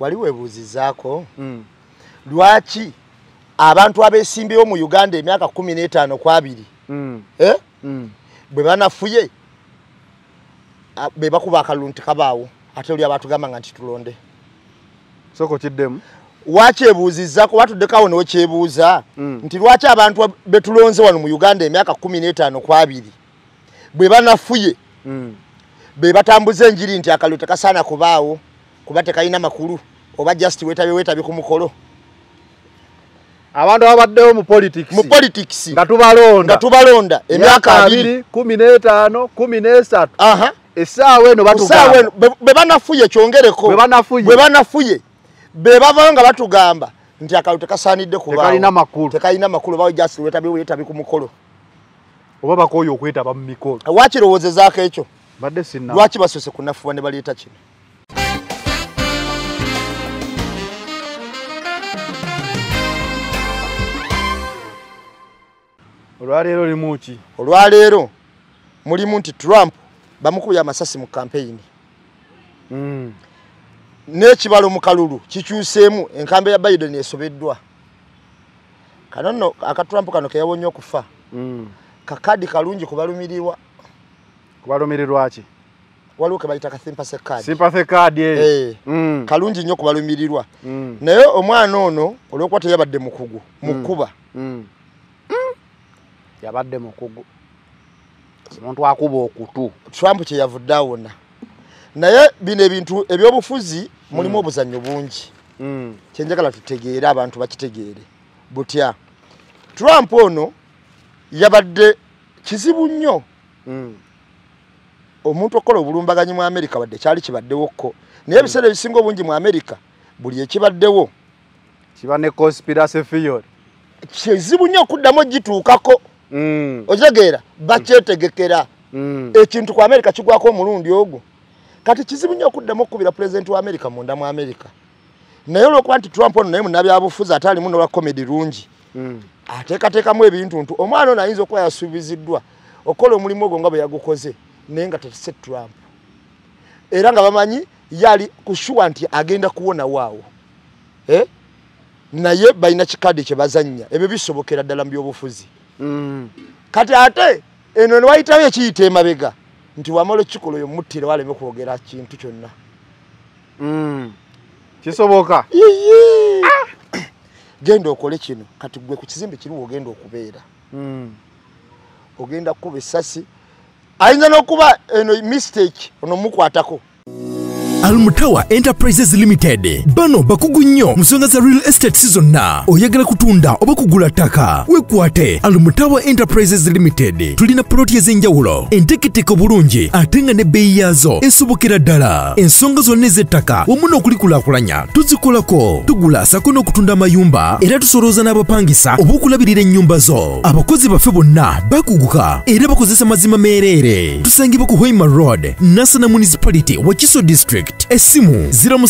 wali webuuzizaako lwaki abantu abeesimbewo mu Uganda emyaka 15 ku 2 bwe banafuye be bakuba akalulu nti kabaawo ate oli abatugamba nga nti tulonde soko kiddemu wakyebuuzizaako watuddekawo n'okyebuuza nti lwaki abantu betulonze wano mu Uganda emyaka 15 ku 2 bwe banafuye be batambuza enjiri nti akalulu tekasaana kubaawo kuba tekalina makulu oba just weetabe ku mukolo abantu abaddewo mu politics nga tubalonda emyaka 2 15 13 essaawa eno batugamba be banafuye kyongereko bwe banafuye be bava nga batugamba nti akalulu tekasaanidde kubaawo tekalina makulu bawo just weetabe ku mukolo oba bakooye okwetaba mu mikolo wakirowoozezaako ekyo badde sinna lwaki basose kunafuwa ne baleeta kino olwaleero limuki olwaleero mulimu nti Trump bamukubye amasasi mu campaign n'ekibalo mu kalulu kikyuseemu enkambe ya Biden esobeddwa kanono aka Trump kano keyawonye okufa kakadi kalungi kubalumirirwa kubalumirirwaki waliwo ke bayita ka sympathy card kalungi nnyo kubalumirirwa naye omwana ono olwokuba teyabadde mukugu mukuba yabadde mukugu omuntu akuba okutu Trump kye yavudde awona naye bino ebintu ebyobufuzi mulimu obuzannyo bungi kyenjagala tutegeere abantu bakitegeere butya Trump ono yabadde kizibu nnyo omuntu okola obulumbaganyi mu Amerika wadde kyali kibaddewokko naye ebiseera ebisinga obungi mu Amerika buli ekibaddewo kiba ne conspiracy theory kizibu nnyo okuddamu ogituukako otegeera bakyetegekera ekintu ku Amerika kigwako omulundi ogwo kati kizibu nnyo okuddamu okukubira pulezidenti wa Amerika munda mu Amerika naye olwokuba nti Trump ono naye munnabyabufuzi ate alimu n'olwa komedi lungi ateekateekamu ebintu ntu omwana ono ayinza okuba yasuubiziddwa okola omulimu ogwo nga bwe yagukoze naye nga tese Trump era nga bamanyi yali kushuwa nti agenda kuwona waawo naye balina kikadi kye bazannya ebyo bisobokera ddala mu byobufuzi kati ate eno ne wayitawo ekiyita emabega nti wamala ekikolo oyo muttire waleme kwogera kintu kyonna kisoboka genda okole kino kati gwe ku kizimbe kiriwo ogenda okubeera ogenda kuba essasi ayinza n'okuba eno mistake ono mukwatako Almutawa Enterprises Limited bano bakugu nnyo musonga za real estate zonna oyagala kutunda oba kugula ttaka wekwate Almutawa Enterprises Limited tulina ploti ez'enjawulo enteketeko bulungi ate nga ne bbeeyi yaazo esobokera ddala ensonga zonna ez'ettaka wamu n'okulikulaakulanya tuzikolako tugula sako n'okutunda amayumba era tusolooza n'abapangisa oba okulabirira ennyumba zo abakozi baffe bonna bakuguka era bakozesa mazima meereere tusangibwa ku Hoima Road Nassana Municipality Wakiso District Esimu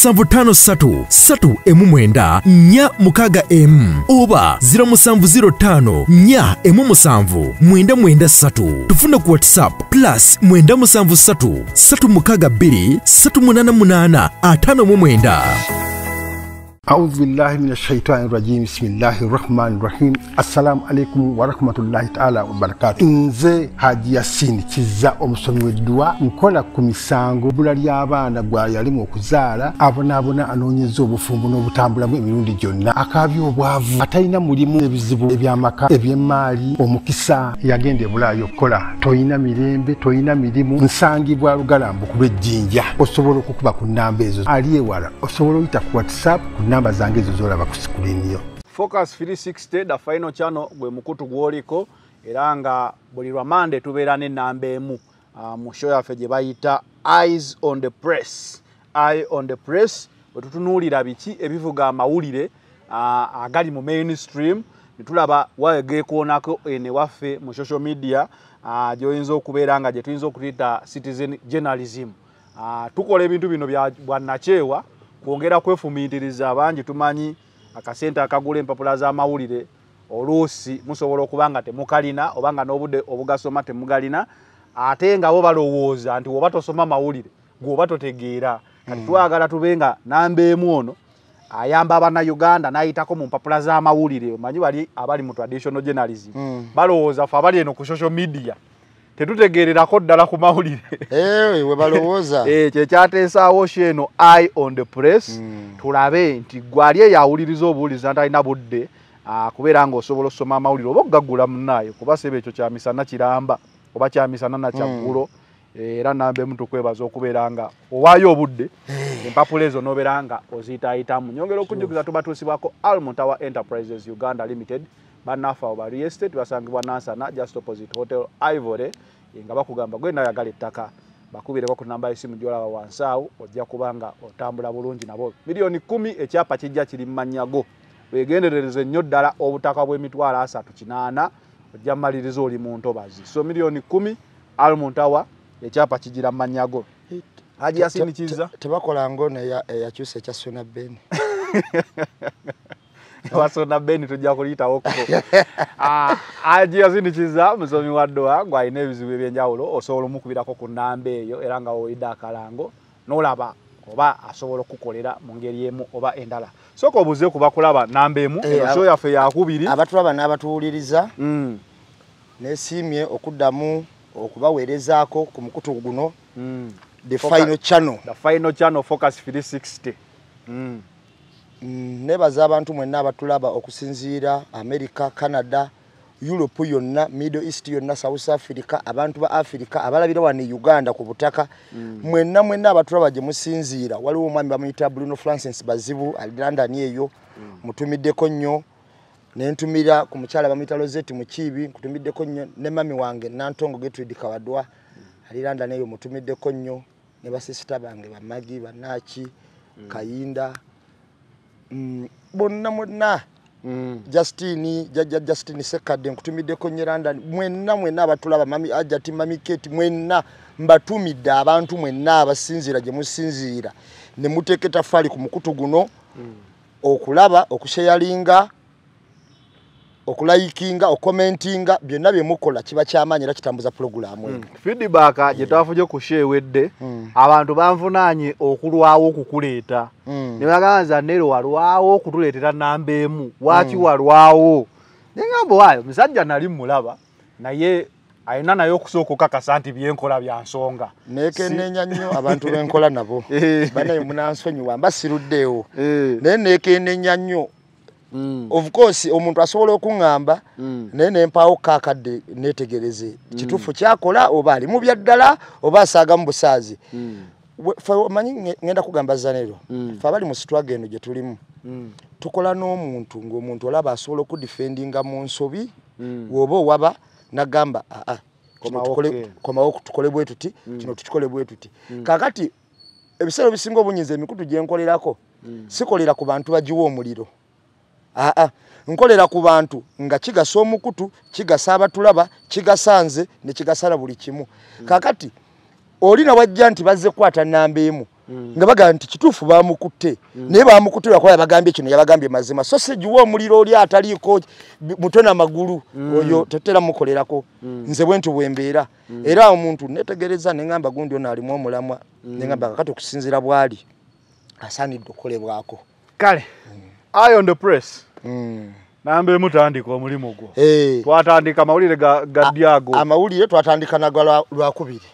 0756 oba 0705 tufuna ku WhatsApp +973 362 388 59. أعوذ بالله من الشيطان الرجيم بسم الله الرحمن الرحيم السلام عليكم ورحمة الله تعالى وبركاته nze Haji Yasin kiza omusomi w'eddwa nkola ku misango bula ly'abaana gwa yalimu okuzaala abonabona anoonyeza obufumbo n'obutambulamu emirundi gyonna akaabya obwavu atalina mulimu ebizibu eby'amaka eby'emmaali omukisa yagenda ebulaayo okukola toyina mirembe toyina mirimu nsangibwa lugalambu ku lw'ejjinja osobola okukuba ku nnamba ezo ali ewala osobola oyita ku WhatsApp namba zange ezo zolaba ku screen yo. Focus 360 the final channel gwe mukutu gwoliko era nga buli lwa Monday tubeera n'ennamba emu mu show yaffe gye bayita Eyes on the Press. Eye on the Press bwe tutunuulira biki ebivuga amawulire agali mu mainstream netulaba wageekoonako ene waffe mu social media gy'oyinza okubeera nga gye tuyinza okuyita citizen journalism. Tukola ebintu bino bya bwannakyewa kwongera kwefumiitiriza abangi tumanyi akasente akagula empapula z'amawulire oluusi musobola okuba nga temukalina oba nga n'obudde obugasoma temugalina ate nga bo balowooza nti woba tosoma mawulire gwoba totegeera kati twagala tubenga namba emu ono ayamba abana Uganda nayitako mu mpapula z'amawulire manyi bali abali mu traditional journalism balowooza fa abali eno ku social media tetutegererako ddala ku mawulire we balowooza kye kyateesaawo eno Eye on the Press tulabe nti gwali eyawuliriza obuwuliza ntalina budde kubeera ng'osobola osoma amawulire oba okugagula munnaayo kuba sebe ekyo kyamisana kiramba oba kyamisana nakyaggulo era nambe muntu kwebaza okubeera nga owaayo obudde empapula ezo n'obeera nga oziyitaayitamu nyongera okujjukiza tubatuusibwako Almontawa Enterprises Uganda Limited bannaffe abo ba real estate basangibwa Nansana just opposite Hotel Ivory nga bakugamba gwe nayagala ettaka bakubireko ku namba y'essimu gy'olaba wansi awo ojja kubanga otambula bulungi nabo miliyoni 10 ekyapa kijja kiri mu mannyago wegenderereze nnyo ddala obutaka bw'emitwalo 38 ojja mmaliriza oli mu ntobazi so miliyoni 10 Almontawa ekyapa kigira mu mannyago Haji Yasinikiza tebakola ngono eyakyusa ekya Sona Ben wasona Ben tujja kuliyitawo ko Haji Yasinikiza musomi wa ddoa gwalina ebizibu ebyenjawulo osobola omukubirako ku nnamba eyo era nga oyidde akalango n'olaba oba asobola okukolera mu ngeri emu oba endala soka obuze kuba kulaba namba emu show yaffe yakubiri abatulaba n'abatuwuliriza neesiimye okuddamu okubaweerezaako ku mukutu guno the final channel Focus 360 nebaza abantu mwenna abatulaba okusinziira America, Canada, Europe yonna, Middle East yonna, South Africa, abantu ba Africa abalabira wano Uganda ku butaka mwenna abatulaba gye musinziira waliwo omwami bamuyita Bruno Francis Bazibu ali London eyo mutumiddeko nnyo nentumira ku mukyala bamuyita Rosette Mukibi nkutumiddeko nnyo ne mami wange Nantongo Gertrude Kawadwa ali London eyo mutumiddeko nnyo ne basisita bange bamagi banaki Kayinda bonna Justine Sekade nkutumiddeko nnyo London mwenna abatulaba mami Ajati mami Kate mwenna mbatumidde abantu mwenna abasinziira gye musinziira ne muteeketa fali ku mukutu guno okulaba okusharinga okulayikinga okomentinga byonna bye mukola kiba kyamaanyi era kitambuza program feedback gye twafuje ku share wedde abantu banvunaanye okulwawo okukuleeta ne baganza nero walwawo okutuleetera namba emu waki walwawo nengambo wayo musajja nali mulaba naye ayina naye okusooka okukakasa nti byenkola bya nsonga nekenneenya nnyo abantu benkola nabo banaye munansonyiwa mbasiruddeewo naye nekenneenya nnyo of course omuntu asobola okungamba naye nempaawo kakadde netegereze kituufu kyakola oba ali mu byaddala oba asaaga mu busaazi manyi ngenda kugamba zanero fe abali mu sitwaga eno gye tulimu tukola n'omuntu ng'omuntu olaba asobola okudifendinga mu nsobi woba owaba nagamba komawo tukole bwe tuti kino tukikole bwe tuti kakati ebiseera bisinga obunyiza emikutu gye nkolerako sikolera ku bantu bagiwa omuliro nkolera ku bantu nga kigasa omukutu kigasa abatulaba kigasanze ne kigasala buli kimu kakati olina wajja nti bazze kwata namba emu nga bagamba nti kituufu bamukutte naye bamukutte lwakuba yabagambye kino yabagambye mazima so sigiwa omuliro oli ataliiko mutwe n'amagulu oyo tetera mukolerako nze bwentu bwembeera era omuntu netegereza neŋŋamba gundi ono alimu omulamwa neŋŋamba kakati okusinziira bwali asaanidde okukolebwako kale Eye on the Press nambe mutandika omulimu gwo twatandika amawulire gadyago amawulire twatandika nago lwakubiri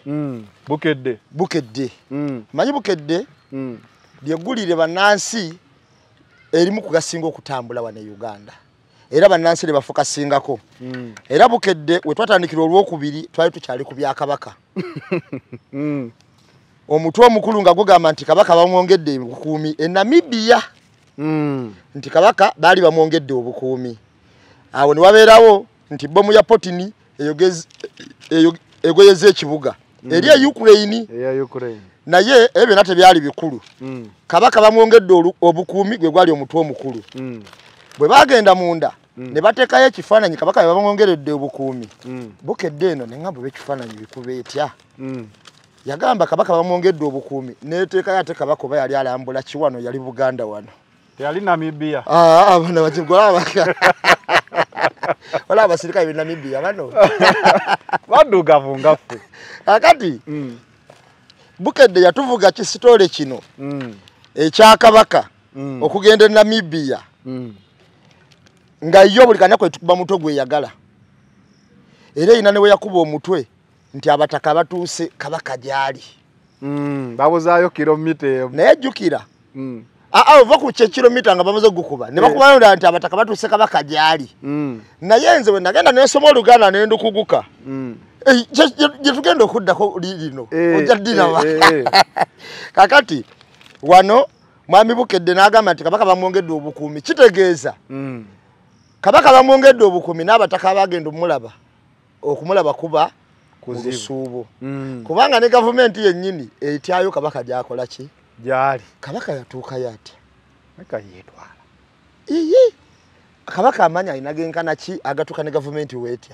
bukedde manyi bukedde lyeggulire bannansi erimu kugasinga okutambula wane Uganda era bannansi ne bafokasingako era bukedde we twatandikira olwokubiri twali tukyali ku byakabaka omutwe omukulu nga gugamba nti kabaka bamwongedde obukuumi e Namibia nti kabaka bali bamwongedde obukuumi awo ne wabeerawo nti bomu ya Potini egoyeza ekibuga eri ya Ukraine naye ebyo nate byali bikulu kabaka bamwongedde obukuumi gwe gwali omutwe omukulu bwe bagenda munda ne bateekayo ekifaananyi kabaka bamwongeredde obukuumi bukedde eno neŋŋamba ekifaananyi bikube etya yagamba kabaka bamwongedde obukuumi neteekayo ate kabaka oba yali alambula kiwano yali Buganda wano yali Namibia abana bakigola wala abasirikale be Namibia bano badugavu ngaffe akati Bukedde yatuvuga kisitole kino ekya kabaka okugenda e Namibia nga yo buli kanya kwe tukuba mutwe gwe yagala era ina ne we yakuba omutwe nti abataka batuuse kabaka gyali babuzaayo kilomita naye jukira ova ku kilomita nga bamaze gukuba ne bakubayo nti abataka batuuse kabaka gyali naye nze we nagenda nesoma Oluganda ne ndukuguka je tugenda okuddako lino ojaddina kakati wano mwami Bukedde n'agamba nti kabaka bamwongedde obukuumi kitegeeza kabaka bamwongedde obukuumi n'abataka abagenda okumulaba kuba kuzuubo kubanga ne gavumenti yennyini etyayo kabaka gyakola ki gyali kabaka yatuukayo atya yetwala kabaka amanya alina genkana ki agatuuka ne gavumenti weetya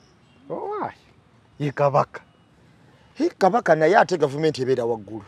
ye kabaka kabaka naye ate gavumenti ebeera waggulu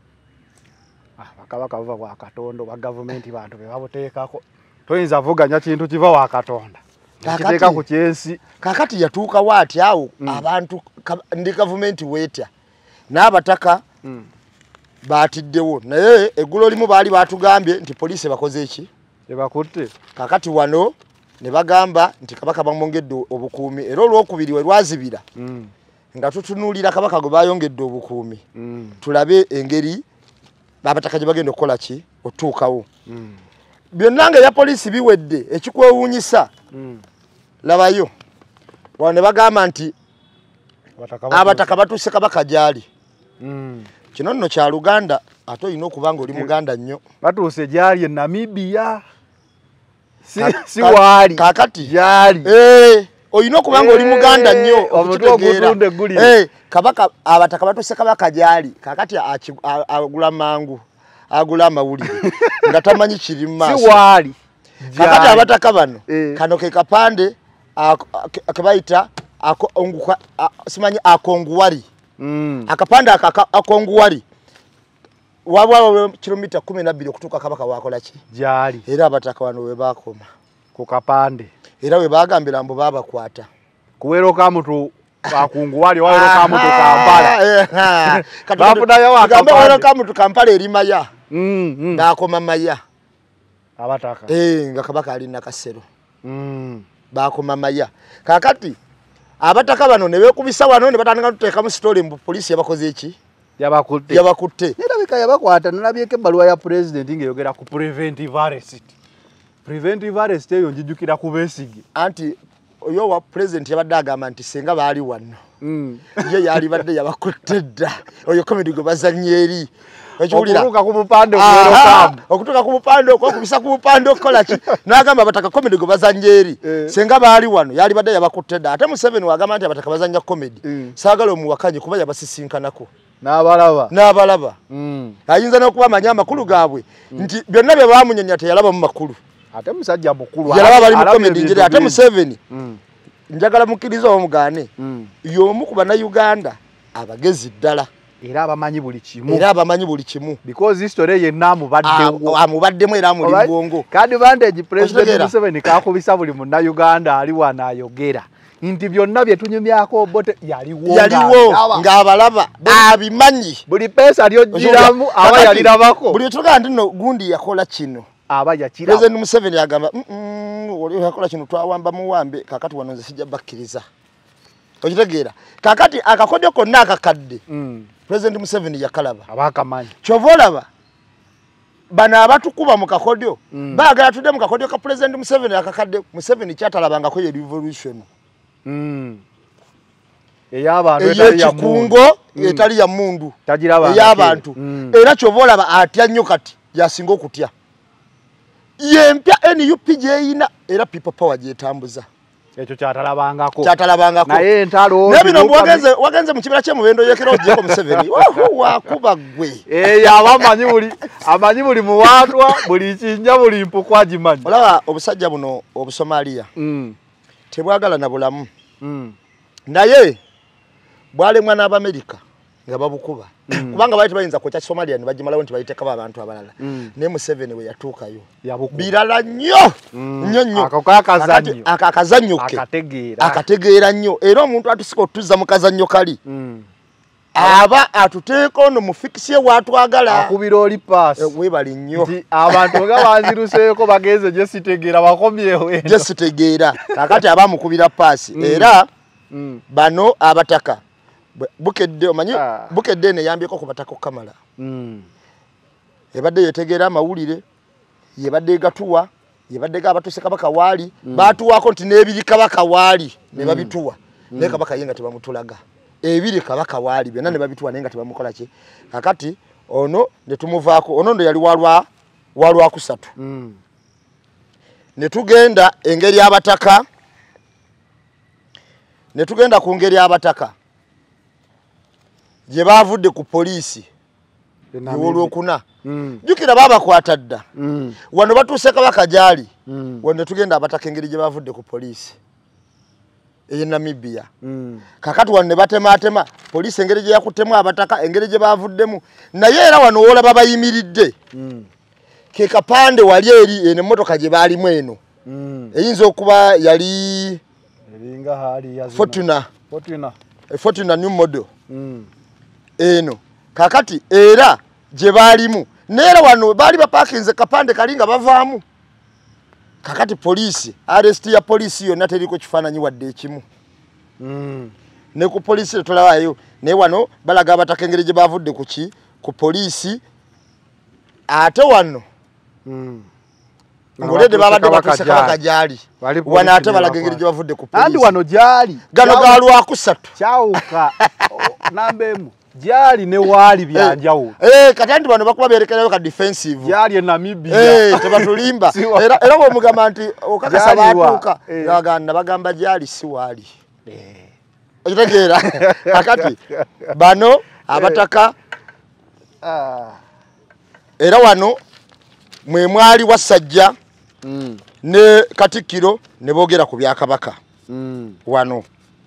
bakabaka buva bwa Katonda ba gavumenti bantu be babuteekako toyinza vuganya kintu kiva wa Katonda kiteeka ku kyensi kakati yatuuka waati awo abantu ndi gavumenti weetya n'abataka baatiddewo naye eggulo limu baali batugambye nti poliisi bakoze eki ebakutte kakati wano ne bagamba nti kabaka bamwongedde obukuumi era olwokubiri we lwazibira nga tutunuulira kabaka gwe bayongedde obukuumi tulabe engeri abataka gye bagenda okukola ki otuukawo byonna nga ebya poliisi biwedde ekikwewuunyisa labayo wano ne bagamba nti abataka batuuse kabaka gyali kino nno kya Luganda ate olina okuba nga oli Muganda nnyo batuuse gyali e Namibia si waali kakati gyali olina okuba nga oli Muganda nnyo okitegeera kabaka abataka batuuse kabaka gyali kakati agula mangu agula amawulire nga tamanyi kiri mu maaso si waali kakati abataka bano kano ke kapande akabayita simanyi akonguwari akapande akonguwari wabwa kilomita 12 okutuuka kabaka wakola ki gyali era abataka bano we bakoma ku kapande era we bagambira mbo babakwata kuweroka mutu akunguwali waweroka mutu Kampala bafunayo akapande waweroka mutu Kampala eri maya n'akoma maya abataka nga kabaka alina kasero bakoma maya kakati abataka bano ne beekubisa wano ne batandika tuteekamu sitole mu poliisi yabakoze eki yabakutte erabika yabakwata nalabyeko ebbaluwa ya president ng'eyogera ku preventive arrest eyo njijukira ku Besigye anti oyo wa president yabadde agamba nti senga baali wano ye yali badde yabakutte dda oyo komedi gwe bazannye eri okutuuka ku bupande okubisa ku bupande okukola ki n'agamba abataka komedi gwe bazannye eri senga baali wano yali badde yabakutte dda ate Museveni wagamba nti abataka bazannya komedi saagala omuwakanye kuba yabasisinkanako n'abalaba ayinza n'okubamanya amakulu gaabwe nti byonna bye baamunyonya teyalaba mu makulu ate musajja mukulu yalaba bali mu komedi njeri ate Museveni njagala mukkiriza omugaane y'omu ku Bannayuganda abagezi ddala era abamanyi buli kimu because history yenna amubaddemu era amuli bwongo kandi advantage president Museveni kakubisa buli Munnayuganda ali wano ayogera nti byonna bye tunyumyako bote yaliwo ng'abalaba abimanyi buli pesa lyogiramu aba yalirabako buli tugaa nti nno gundi yakola kino aba yakira president Museveni agamba oli yakola kino twawamba muwambe kakati wano nze sijja bakkiriza okitegeera kakati akakodyo konna akakadde president Museveni yakalaba abakamanyi kyova olaba bano abatukuba mu kakodyo baagala tudde mu kakodyo ka president Museveni akakadde Museveni kyatalabangako ye revolution eyekikungo etali ya mundu ey'abantu era kyova olaba atya nnyo kati yasinga okutya yempya NUP gyeyina era people power gyetambuza ekyo kyatalabangako naye bino wagenze mu kibira ky'emubendo yekera ogyeko Museveni wakuba gwe amanyi buli muwatwa buli kinja buli mpuku agimanyi olaba obusajja buno Obusomaliya tebwagala na bulamu naye bwalemwa n'Abamerika nga babukuba kubanga baali bayinza kwokya Somalia ne bagimalawo nti bayiteekako abantu abalala naye Museveni we yatuukayo birala nnyo akakazannyo ke akategeera nnyo era omuntu atusika otuzza mu kazannyo kali aba atuteeka ono mu fikisi watwagala akubira oli paasi webali nnyo nti abantu nga banziruseeko bagenze gye sitegeera bakomyewo gye sitegeera kakati abamukubira paasi era bano abataka bukedde omanyi bukedde ne yambyeko ku bataka Kamala yabadde yetegeera amawulire yabadde gatuwa yabadde abatuse kabaka waali batuwako nti n'ebiri kabaka waali ne babituwa ne kabaka yenga tebamutulaga ebiri kabaka waali byonna ne babituwa nenga tebamukola ki kakati ono ne tumuvaako ono ndo yali walwa kusatu ne tugenda engeri abataka ne tugenda ku ngeri abataka je bavudde ku poliisi olwokuna jukira baba kwatadda wano batuuse kabaka jali wano tugenda abataka engeri je bavudde ku poliisi eya Namibia kakati wano ne batematema poliisi engeri je yakutemu abataka engeri je bavuddemu naye era wano olaba bayimiridde ke kapande wali eri ene motoka je bali mweno eyinza okuba yali eringa hali ya Fortuna new model eno kakati era je balimu nera wano bali bapakinze kapande kalinga bavaamu kakati poliisi arrest ya poliisi yonna teriko kifaananyi wadde ekimu ne ku poliisi tulawayo ne wano balaga abataka engeri gye bavudde ku poliisi ate wano ngolede babadde batuse kabaka jali wana ate balaga engeri gye bavudde ku poliisi andi wano jali gano galwa kusatu kyawuka nambemu jali ne wali byanjawo katandi bano bakuba berekerayo ka defensive jali e Namibia tebatulimba era bo mugamba nti okakasa batuuka yaganda bagamba jali si wali okitegeera akati bano abataka era wano mwe mwali Wasajja ne Katikkiro ne boogera ku byakabaka wano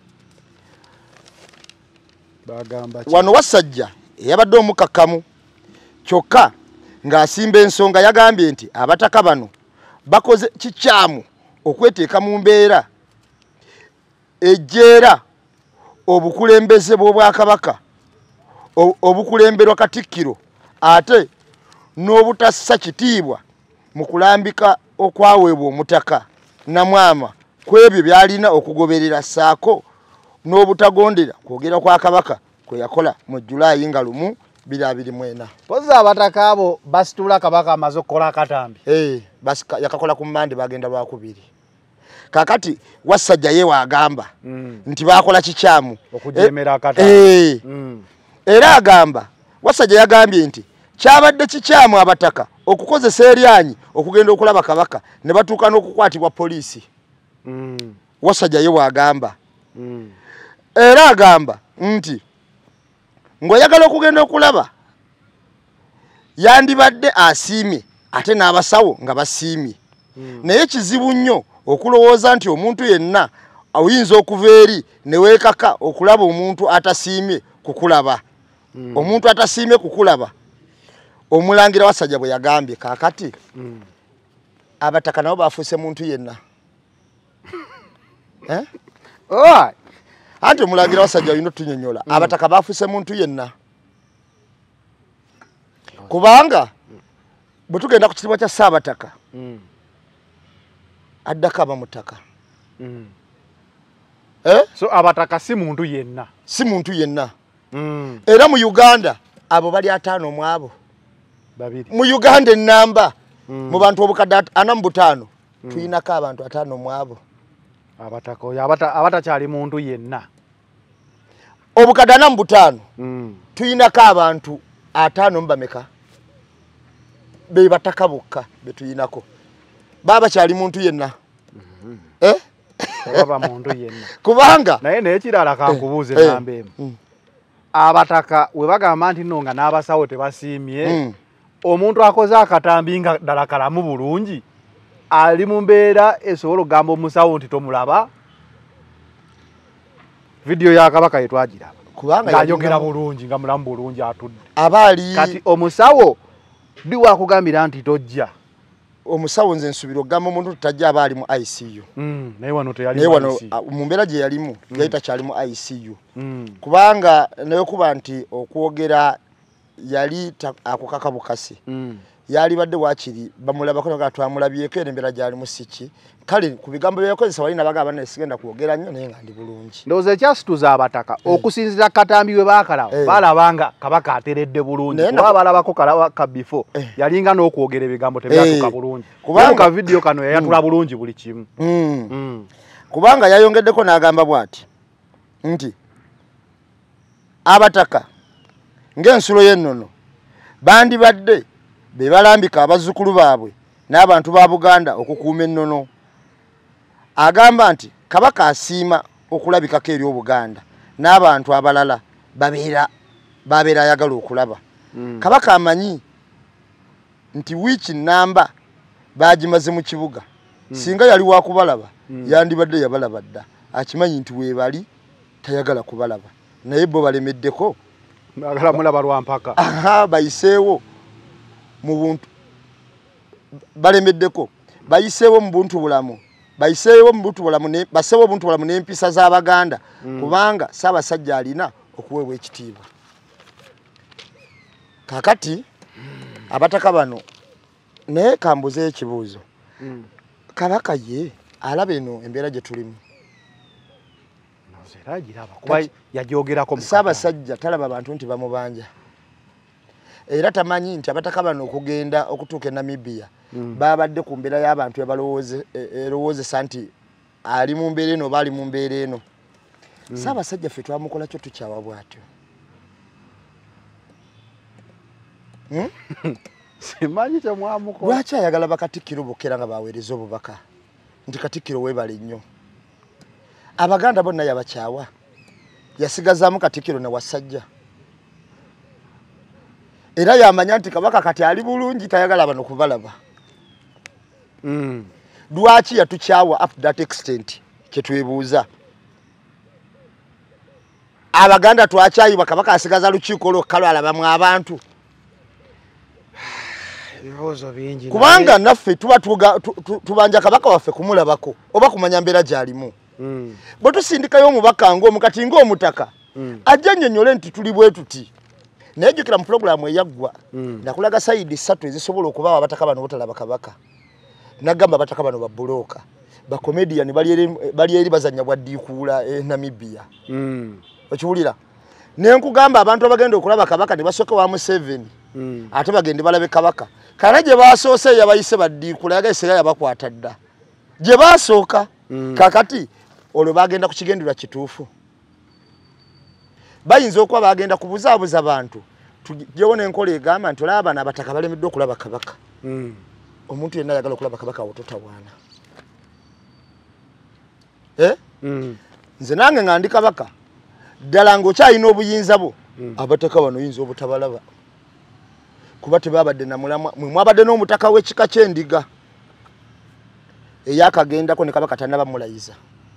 wano Wasajja yabadde omukakamu kyokka ng'asimba ensonga yagambye nti abataka bano bakoze kikyamu okweteeka mu mbeera ejjeera obukulembeze bw'obwakabaka obukulemberwa Katikkiro ate n'obutassa kitiibwa mu kulambika okwaweebwa omutaka Namwama kwebyo byalina okugoberera saako n'obutagondera kwogera kwa kabaka kwe yakola mu Julaayi nga 2024 poza abataka abo basitula kabaka amaze okukola akatambi yakakola ku Mmande bagenda lwakubiri kakati Wasajja ye waagamba nti bakola kikyamu okujemera akatambi era agamba Wasajja yagambye nti kyabadde kikyamu abataka okukozesa eryanyi okugenda okulaba kabaka ne batuuka n'okukwatibwa poliisi Wasajja ye waagamba era agamba nti ng'oyagala okugenda okulaba yandibadde asiimye ate n'abasawo nga basiimye naye kizibu nnyo okulowooza nti omuntu yenna oyinza okuva eri ne weekaka okulaba omuntu atasiimye kukulaba omuntu atasiimye kukulaba omulangira Wasajja bwe yagambye kaakati abataka nabo bafuuse muntu yenna anti omulangira Wasajja olina otunyonyola abataka bafuuse muntu yenna kubanga bwe tugenda ku kirimo kya Ssaabataka addako abamutaka so abataka si muntu yenna era mu Uganda abo bali 5 mu abo babiri mu Uganda enamba mu bantu obukadde 45 tuyinako abantu 5 mu abo abataka oyo abatakyali muntu yenna obukadde 45 tuyinako abantu 5 mbameka be bataka bokka betuyinako baba kyali muntu yenna baba muntu yenna kubanga naye n'ekirala kankubuuze nambemu abataka we bagamba nti nno nga n'abasawo tebasiimye omuntu akoze akatambi nga ddala kalamu bulungi ali mu mbeera esobola okugamba omusawo nti tomulaba vidiyo ya kabaka yetwagiraba ng'ayogera bulungi nga mulamu bulungi atudde abaali kati omusawo ndi wakugambira nti tojja omusawo nze nsubira ogamba omuntu tutajja aba ali mu ICU. Naye wano teyali naye wano mu mbeera gye yalimu yali takyali mu ICU. Kubanga naye kuba nti okwogera yali ako kakabukasi. Yali badde wakiri bamulabako nga twamulabyeko embeera gyali mu siki. Kale ku bigambo byeyakozesa wali nabagamba naye sigenda kwogera nnyo naye nga ndi bulungi. Ndowooza ekyasituza abataka okusinziira Katambi we baakalawo balabanga Kabaka ateredde bulungi kuba balabako Kabaka before yalinga n'okwogera ebigambo tebyatuuka bulungi kubanga vidiyo kano yayatula bulungi buli kimu. Kubanga yayongeddeko n'agamba bw'ati nti abataka ng'ensulo y'ennono bandibadde be balambika abazzukulu baabwe n'abantu ba Buganda okukuuma ennono. Agamba nti Kabaka asiima okulabikako eri Obuganda n'abantu abalala babeera ayagala okulaba. Kabaka amanyi nti wiiki nnamba bagimaze mu kibuga. Singa yali wa kubalaba yandibadde yabalaba dda. Akimanyi nti weebali tayagala kubalaba naye bo balemeddeko agala mulaba lwampaka. Bayiseewo mu buntu balemeddeko bayiseewo mu buntu bulamu bayiseewo mu buntu bulamu ne baseewo buntu bulamu n'empisa z'Abaganda kubanga Ssaabasajja alina okuweebwa ekitiibwa. Kakati abataka bano naye kambuze ekibuuzo. Kabaka ye alaba eno embeera gye tulimu. Ssaabasajja talaba abantu nti bamubanja. Era tamanyi nti abataka bano okugenda okutuuka e Namibia babadde ku mbeera y'abantu erowoozesa nti ali mu mbeera eno baali mu mbeera eno. Ssaabasajja ffe twamukola kyo tukyawa bw'atyo. Simanyi kye mwamukola. Lwaki ayagala bakatikkiro bokera nga baweereza obubaka nti Katikkiro weebale nnyo. Abaganda bonna yabakyawa yasigazaamu Katikkiro ne Wasajja. Era yamanya nti Kabaka kati ali bulungi tayagala bano kubalaba. Lwaki yatukyawa up to that extent kyetwebuuza. Abaganda twakyayibwa Kabaka asigaza lukiiko lwokka alabamu abantu. Kubanga naffe tuba tubanja Kabaka waffe kumulabako oba kumanya mbeera gy'alimu. Bwe tusindikayo omubaka ng'omukati ng'omutaka ajja annyonnyole nti tuli bwe tuti. Naye jjukira mu pulogulaamu eyaggwa nakulaga sayidi 3 ezisobola okubawa abataka bano botalaba Kabaka. Nagamba abataka bano babbulooka bakomediani bali eri bazannya bwa ddiikuula e Namibia. Okiwulira? Ne nkugamba abantu abagenda okulaba Kabaka ne basooka wa Museveni ate bagende balabe Kabaka. Kana gye baasoose yabayise baddiikuula yagayise yabakwata dda. Gye baasooka kakati olwo bagenda ku kigendererwa kituufu. Bayinza okuba bagenda kubuzaabuza abantu tujyewo n'enkola egamba nti olaba bano abataka balemeddwa okulaba Kabaka. Omuntu yenna ayagala okulaba Kabaka wototawaana. Nze nange nga ndi Kabaka ddala ng'okyalina obuyinza bwo abataka bano oyinza obutabalaba kuba tebabadde na mulamwa mwe mwabadde n'omutaka w'ekika ky'endiga eyakagendako ne Kabaka tannaba mulayiza.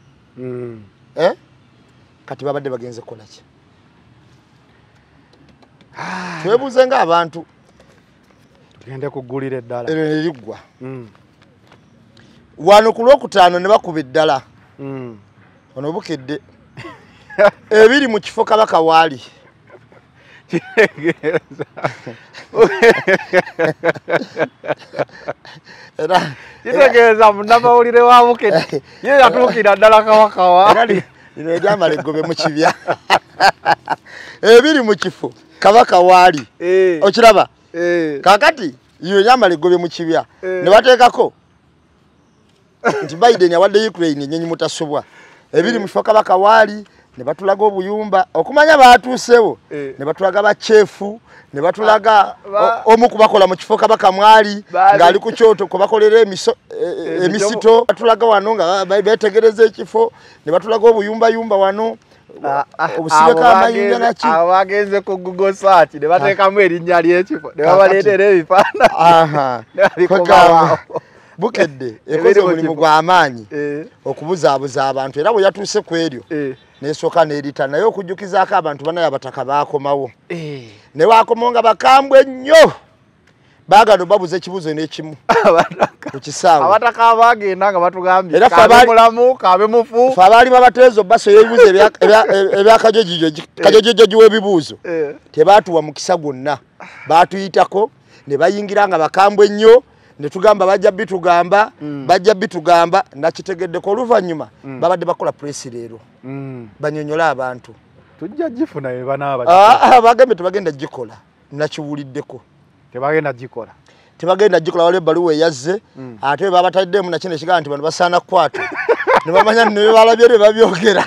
Kati babadde bagenze kukola ki? Twebuuze ng'abantu tugende kuggulira eddala eriggwa wano ku Lwokutaano ne bakuba eddala wano bukedde ebiri mu kifo Kabaka waali kitegeeza munnamawulire wa bukedde ye yatuukira ddala Kabaka wa lino eryamala eggobe mu kibya ebiri mu kifo Kabaka waali okiraba kakati iyo eryamala eggobe mu kibya ne bateekako nti Biden awadde Ukraine ennyonyi mutasobwa ebiri mu kifo Kabaka waali ne batulaga obuyumba okumanya baatuusewo ne batulaga bachefu ne batulaga omu kubakola mu kifo Kabaka mwali ng'ali ku kyoto kubakolera emisito batulaga wano nga beetegereza ekifo ne batulaga obuyumba wano obusibeka amayinja naki abagenze ku Google search ne bateekamu erinnya ly'ekifo ne babaleetera ebifaananyi bukedde ekoze omulimu gw'amaanyi okubuzaabuza abantu era bwe yatuuse ku eryo nesooka n'erita naye okujjukizaako abantu banaye abataka baakomawo ne waakomawo nga bakambwe nnyo bagano babuze ekibuzo n'ekimu ku kisaawe abataka bagenda nga batugambye Era kabe mulamu kabe mufu fe abaali babateezo baso yeebibuzo ebyakajojojoji w'ebibuuzo tebaatuwa mukisa gwonna baatuyitako ne bayingira nga bakambwe ennyo ne tugamba bajja bitugamba nakitegeddeko oluvannyuma babadde bakola presi leero banyonyola abantu tujja gifuna ye banaaba bagambye tebagenda gikola nakiwuliddeko tebagenda gikola waliwo ebbaluwa eyazze ate babataddemu nakino ekigamba nti bano basaana kukwata ne bamanya ne balabye ne babyogera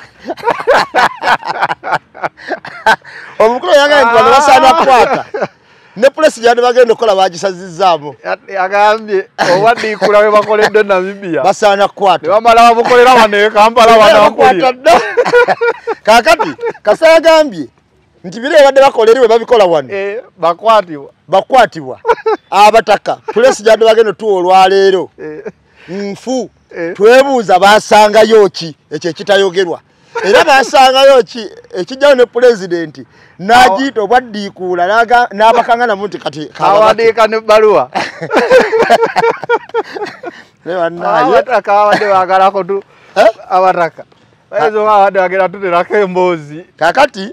omukulu yagambye nti bano basaana kukwata ne presi gyandi bagenda okukola bagisazizaamu agambye obaddiikula we bakoledde Namibia basaana kukwata ne bamala babukolera wano e Kampala banakulira kaakati Kasa agambye nti bire badde bakoleriwe babikola wano bakwatibwa abataka presi gyandi bagenda tuwa olwaleero nfu twebuuza basangayo ki ekyo ekitayogerwa era basangayo ki ekijjawo ne pulezidenti n'agiyita obwaddiikuula n'abakanganamu nti kati awandiika n'ebbaluwa abataka abadde baagalako tu abataka ezo abadde bagenda tuterako emboozi kakati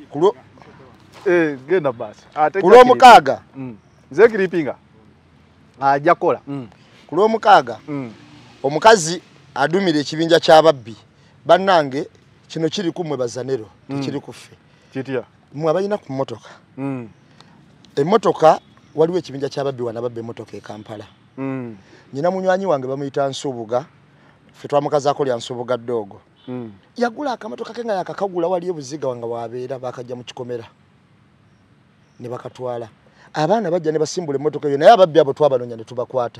genda basi ku lwomukaaga nze kiripinga ajja kola ku lwomukaaga omukazi adumira ekibinja ky'ababbi bannange kino kiri ku mmwe bazanero tekiri ku ffe kitya mmwe abalina ku mmotoka emmotoka waliwo ekibinja ky'ababbi wana babba emmotoka e Kampala nyina munywanyi wange bamuyita Nsubuga ffe twamukazaako lya Nsubuga ddoogo yagula akamotoka ke nga yakakagula wali ebuziga wanga wabeera bakajja mu kikomera ne bakatwala abaana bajja ne basimbula emmotoka eyo naye ababbi abo twabanonya ne tubakwata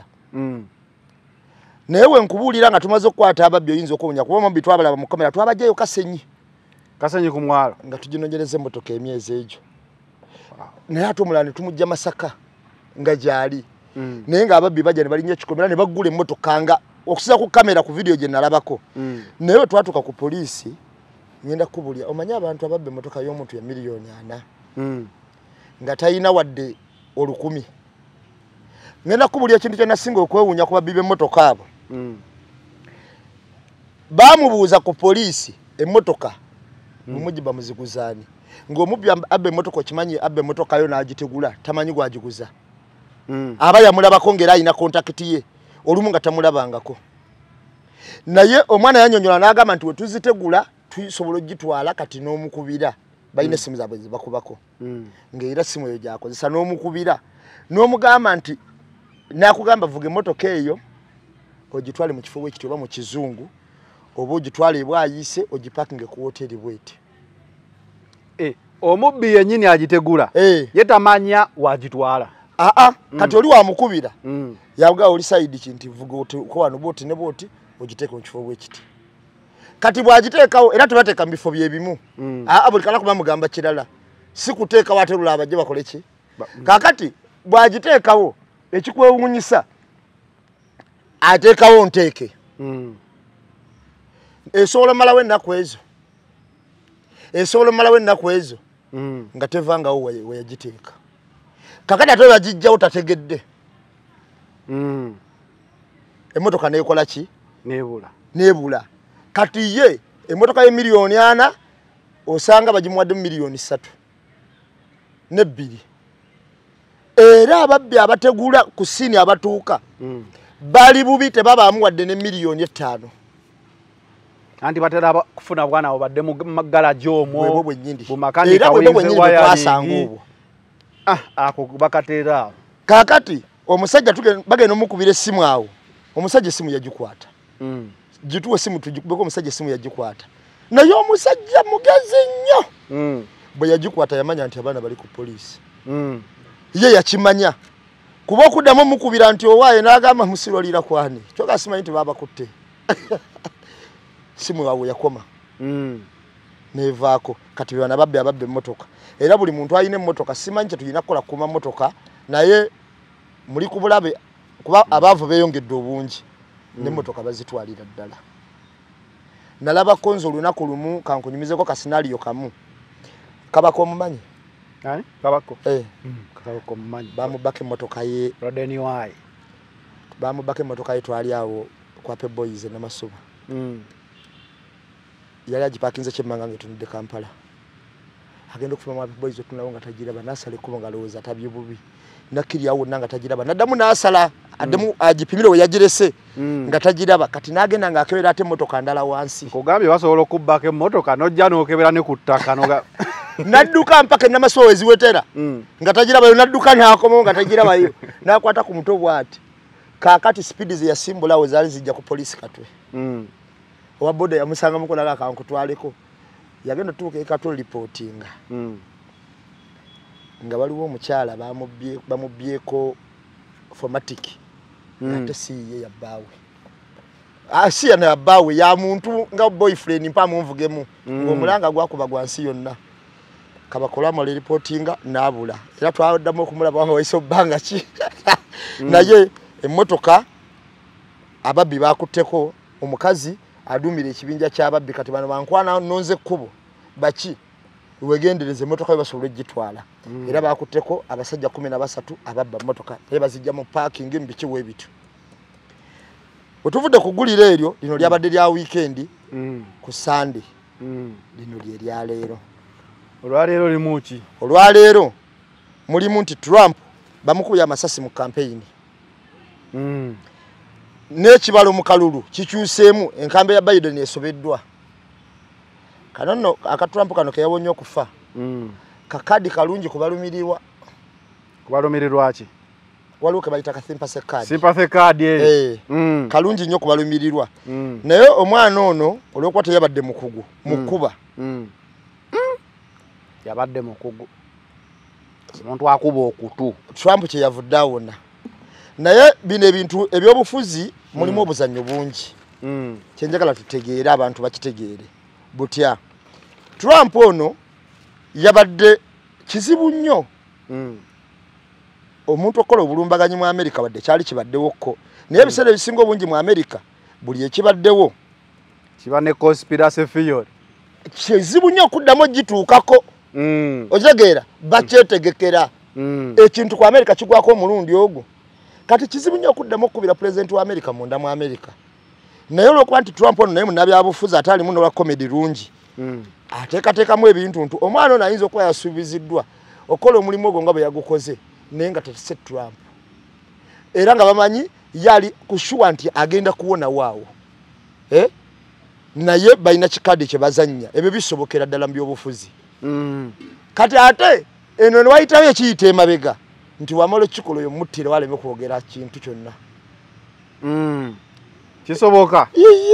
naye wenkubuulira nga tumaze okukwata ababbi oyinza okuwonya kuba omubbi twabalaba mukomera twabajjayo kasenyi ku mwalo nga tuginonyereza emmotoka emyezi egyo naye ate omulala ne tumujja Masaka nga gyali naye nga ababbi bajja ne balinnya ekikomera ne baggula emmotoka nga okusiza ku kamera ku video gye nalabako naye we twatuuka ku poliisi ngenda kubulya omanye abantu ababba emmotoka y'omuntu ya $4,000,000 nga talina wadde 10,000 ngenda kubulya ekintu kye nasinga okwewuunya ku babbi b'emmotoka abo baamubuuza ku poliisi emmotoka mumugiba muziguzaani ng'omubbi abba emmotoka okimanyi abba emmotoka yo n'agitegula tamanyi gwagiguza aba yamulabako ng'era alina kontakiti ye olumu nga tamulabangako naye omwana yanyonyola n'agamba nti we tuzitegula tusobola ogitwala kati n'omukubira balina essimu zaabwe zibakubako ng'era essimu eyo gyakozesa n'omukubira n'omugamba nti nakugamba vuga emmotoka eyo ogitwale mu kifo bwekiti oba mu kizungu oba ogitwale ebwayise ogipakinge ku woteri bwete omubbi yennyini agitegula ye tamanya wagitwala kati oli wamukubira yaga oli saidi kinti vuga ko wano boti ne boti ogiteeka mu kifo bwekiti kati bwagiteekawo era tebateeka mu bifo byebimu buli kala kuba mugamba kirala si kuteeka waterula abajje bakole ki kakati bwagiteekawo ekikwewuunyisa ateekawo nteeke esobola malawo ennaku ezo nga tevangawo weyagiteeka kakati ate bagijjawo tategedde emmotoka neekola ki neebula kati ye emmotoka ye $4,000,000 osanga bagimuwadde $3,200,000 era ababbi abategula ku siini abatuuka bali bubi tebabaamu wadde ne $5,000,000 anti batera kufuna bwana obadde mu galaji omwo era bwe bwennyini twasanga obwo ako bakatera kakati omusajja bagenda omukubira essimu awo omusajja essimu yagikwata gituwe essimu tugikubeko omusajja essimu yagikwata naye omusajja mugezi nnyo bwe yagikwata yamanya nti abaana bali ku poliisi ye yakimanya kuba okuddamu omukubira nti owaaye n'agamba musirwalira kwani kyoga simanyi nti baabakutte simu wawe yakoma nevaako kati bana babbe ababbe emmotoka era buli muntu alina emmotoka simanyi kye tulina kukola kuma mmotoka naye muli ku bulabe kuba abaavu beeyongedde obungi n'emmotoka bazitwalira ddala nalabako nze olunaku lumu kankunyumizeko kasinaliyo kamu kabako omumanyi Ani? Kabako. Kabako mmanyi. Bamubaka emmotoka ye. Rodeni why? Bamubaka emmotoka ye twali awo kwa Pe Boys na Masuba. Yali agipakinze kyemmanga ngetunudde Kampala. Agenda okufuna mu Pe Boys tunawo nga tagiraba nasale kuba nga lowooza tabye bubi. Nakiri awo nanga tagiraba. Naddamu nasala ademu agipimire we yagirese nga tagiraba kati nagenda nga akebera ate emmotoka ndala wansi. Kugambye basobola okubbaka emmotoka nojja n'okebera ne ku ttaka noga nadduka mpaka Namasowa eziwetera nga tagirabayo nadduka n'akomawo nga tagirabayo nakwata ku muto bwati kakati speed ze yasimbula we zali zijja ku police katwe owa boda yamusanga mukolaga akankutwaleko yagenda tuuka ekato reportinga nga waliwo omukyala bamubbyeko formatic ate siye yabbawe asiya na yabbawe ya muntu nga boyfriend mpa munvugemu ng'omulanga gwakuba gwansi yonna kabakola mu reportinga nabula era twaddamu okumulaba nga waiso banga ki naye emmotoka ababbi bakutteko omukazi adumira ekibinja ky'ababbi kati bano bankwana nonze kkubo baki wegendereze emmotoka we basobola ogitwala era bakutteko abasajja 13 ababba emmotoka era bazijja mu parking mbiki weebitu otuvudde kugulira eryo lino lyabadde lya weekend ku Sunday lino lya leero olwaleero limuki olwaleero mulimu nti Trump bamukubye amasasi mu campaign n'ekibalo mu kalulu kikyuseemu enkambe ya Biden esobeddwa kanono aka Trump kano keyawonye okufa kakadi kalungi kubalumirirwa kubalumirirwaki waliwo ke bayita ka sympathy card kalungi nnyo kubalumirirwa naye omwana ono olwokuba teyabadde mukugu mukuba yabadde mukugu omuntu akuba okutu Trump kye yavudde awona naye bino ebintu ebyobufuzi mulimu obuzannyo bungi kyenjagala tutegeere abantu bakitegeere butya Trump ono yabadde kizibu nnyo omuntu okola obulumbaganyi mu Amerika wadde kyali kibaddewokko naye ebiseera ebisinga obungi mu Amerika buli ekibaddewo kiba ne conspiracy theory kizibu nnyo okuddamu ogituukako otegeera bakyetegekera ekintu ku Amerika kigwako omulundi ogwo kati kizibu nnyo okuddamu okukubira president wa Amerika munda mu Amerika naye olwokuba nti Trump ono naye munnabyabufuzi ate alimu n'olwa comedy lungi ateekateekamu ebintu ntu omwana ono ayinza okuba yasuubiziddwa okola omulimu ogwo nga bwe yagukoze naye nga tetuse Trump era nga bamanyi yali kushuwa nti agenda kuwona waawo naye balina kikadi kye bazannya ebyo bisobokera ddala mu byobufuzi kati ate eno ne wayitawo ekiyita emabega nti wamala ekikolo oyo muttire waleme kwogera kintu kyonna kisoboka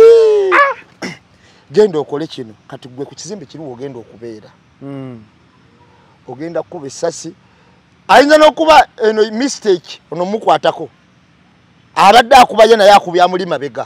genda okole kino kati gwe ku kizimbe kiriwo ogenda okubeera ogenda kuba essasi ayinza n'okuba eno mistake ono mukwatako abadde akubaye naye akubya muli mabega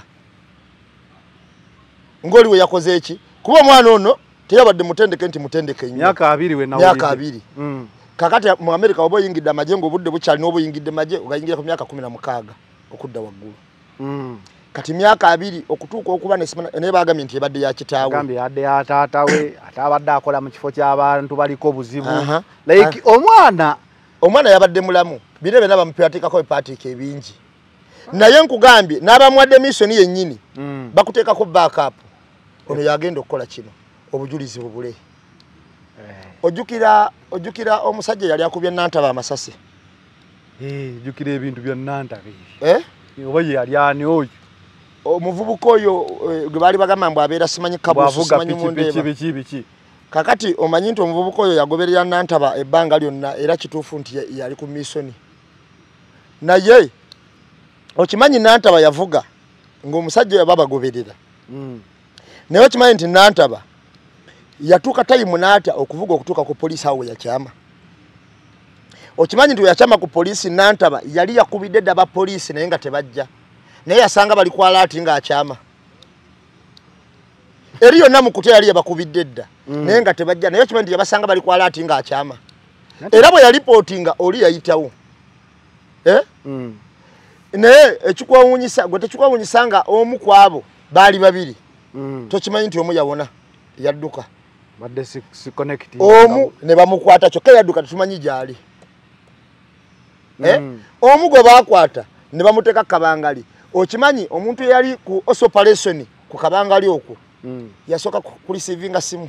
ng'oli we yakoze eki kuba omwana ono teyabadde mutendeke nti mutendeke nnyo myaka 2 we nawulidde myaka 2 kakati mu Amerika oba oyingidde amagye ng'obudde bukyali n'oba oyingidde magye ogayingira ku myaka 16 okudda waggulu kati myaka 2 okutuuka okuba ne baagambye nti ebadde ya kitaawe gambye yadde ya taata we ate abadde akola mu kifo ky'abantu baliko obuzibu like omwana yabadde mulamu bire bena bamupatikako epatika ebingi naye nkugambye n'abamuwadde missoni yennyini bakuteekako backup ono yagenda okukola kino obujulizi bubule ojjukira omusajja yali akubye Nantaba amasasi jjukira ebintu bya Nantaba oba yali ani oyo omuvubuka oyo gwe baali bagamba mbu abeera simanyi kabusu simanyi mundeeba biki kakati omanyi nti omuvubuka oyo yagoberera Nantaba ebbanga lyonna era kituufu nti yali ku missoni naye okimanyi Nantaba yavuga ng'omusajja oyo babagoberera naye okimanyi nti Nantaba yatuuka tayimu n'atya okuvuga okutuuka ku poliisi awo yakyama okimanyi nti yakyama ku poliisi Nantaba yali yakubidde dda abapoliisi naye nga tebajja naye yasanga bali ku alaati ng'akyama eri yonna mu kutya yali yabakubidde dda naye nga tebajja naye okimanyi nti yabasanga bali ku alaati ng'akyama era bwe yalipootinga oli yayitawo naye ekikwawunyisa gwe tekikwawunyisa nga omu ku abo baali babiri tokimanyi nti omu yawona yadduka badde si connect omu ne bamukwata kyokka yadduka tumanyi gyali omu gwe bakwata ne bamuteeka kabangali okimanyi omuntu eyali ku operation ku kabangali okwo yasooka kurisivinga simu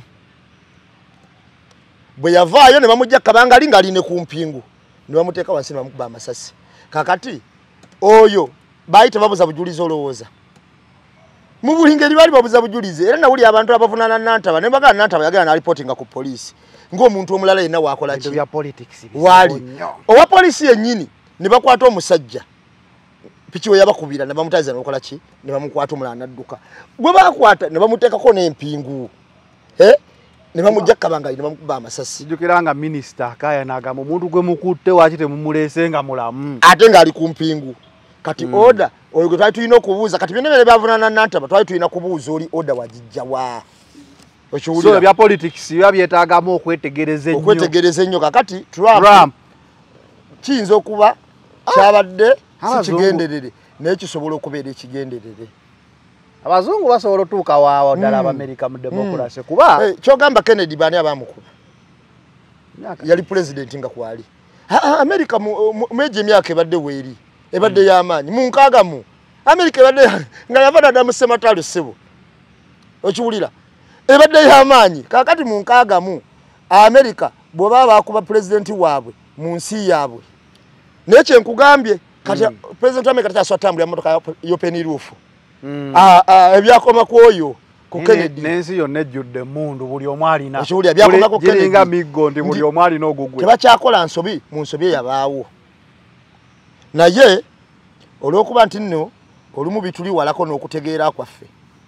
bwe yavaayo ne bamujja kabangali nga aline ku mpingu ne bamuteeka wansi ne bamukuba amasasi kakati oyo bayita babuza bujulizi olowooza mu buli ngeri bali babuza bujulizi era nawuli abantu abavunaana Nantaba ne bagala Nantaba yagala na reportinga ku poliisi ng'omuntu omulala yenna waakola ki wali owa poliisi yennyini ne bakwata omusajja piki we yabakubira ne bamutayiza n'okola ki ne bamukwata omulala n'adduka gwe bakwata ne bamuteekako n'empingu ne bamujja kabanga ne bamukuba amasasi jukiranga minister Kaya n'agamba omuntu gwe mukutte waaki temumuleese nga mulamu ate ng'ali ku mpingu kati order oyo gwe twali tulina okubuuza kati byonna byavunaana Nantaba twali tulina kubuuza oli order wagijja wa okiwulira so bya politics biba byetaagamu okwetegereza ennyo kakati Trump kiyinza okuba kyabadde si kigenderere naye kisobola okubeera ekigenderere abazungu basobola otuuka waawo ddala Abamerika mu democracy kuba kyogamba Kennedy baani abamukuba yali president nga kwali America meje emyaka ebadde weeri ebadde y'amaanyi mu nkaaga mu America ebadde nga yava dda mu sematalo ssebo okiwulira ebadde y'amaanyi kakati mu nkaaga mu America bw'oba bakuba president waabwe mu nsi yaabwe naye kyenkugambye kati president wa America takyaswa tambula motoka y'open roof ebyakoma kwoyo ku Kennedy n'ensi yonna ejjudde emmundu buli omu alina okiwulira byakoma ku Kennedy giringa miggo nti buli omu alina ogugwe tebakyakola nsobi mu nsobi eyabaawo naye olw'okuba nti nno olumu bituli walako n'okutegeera kwaffe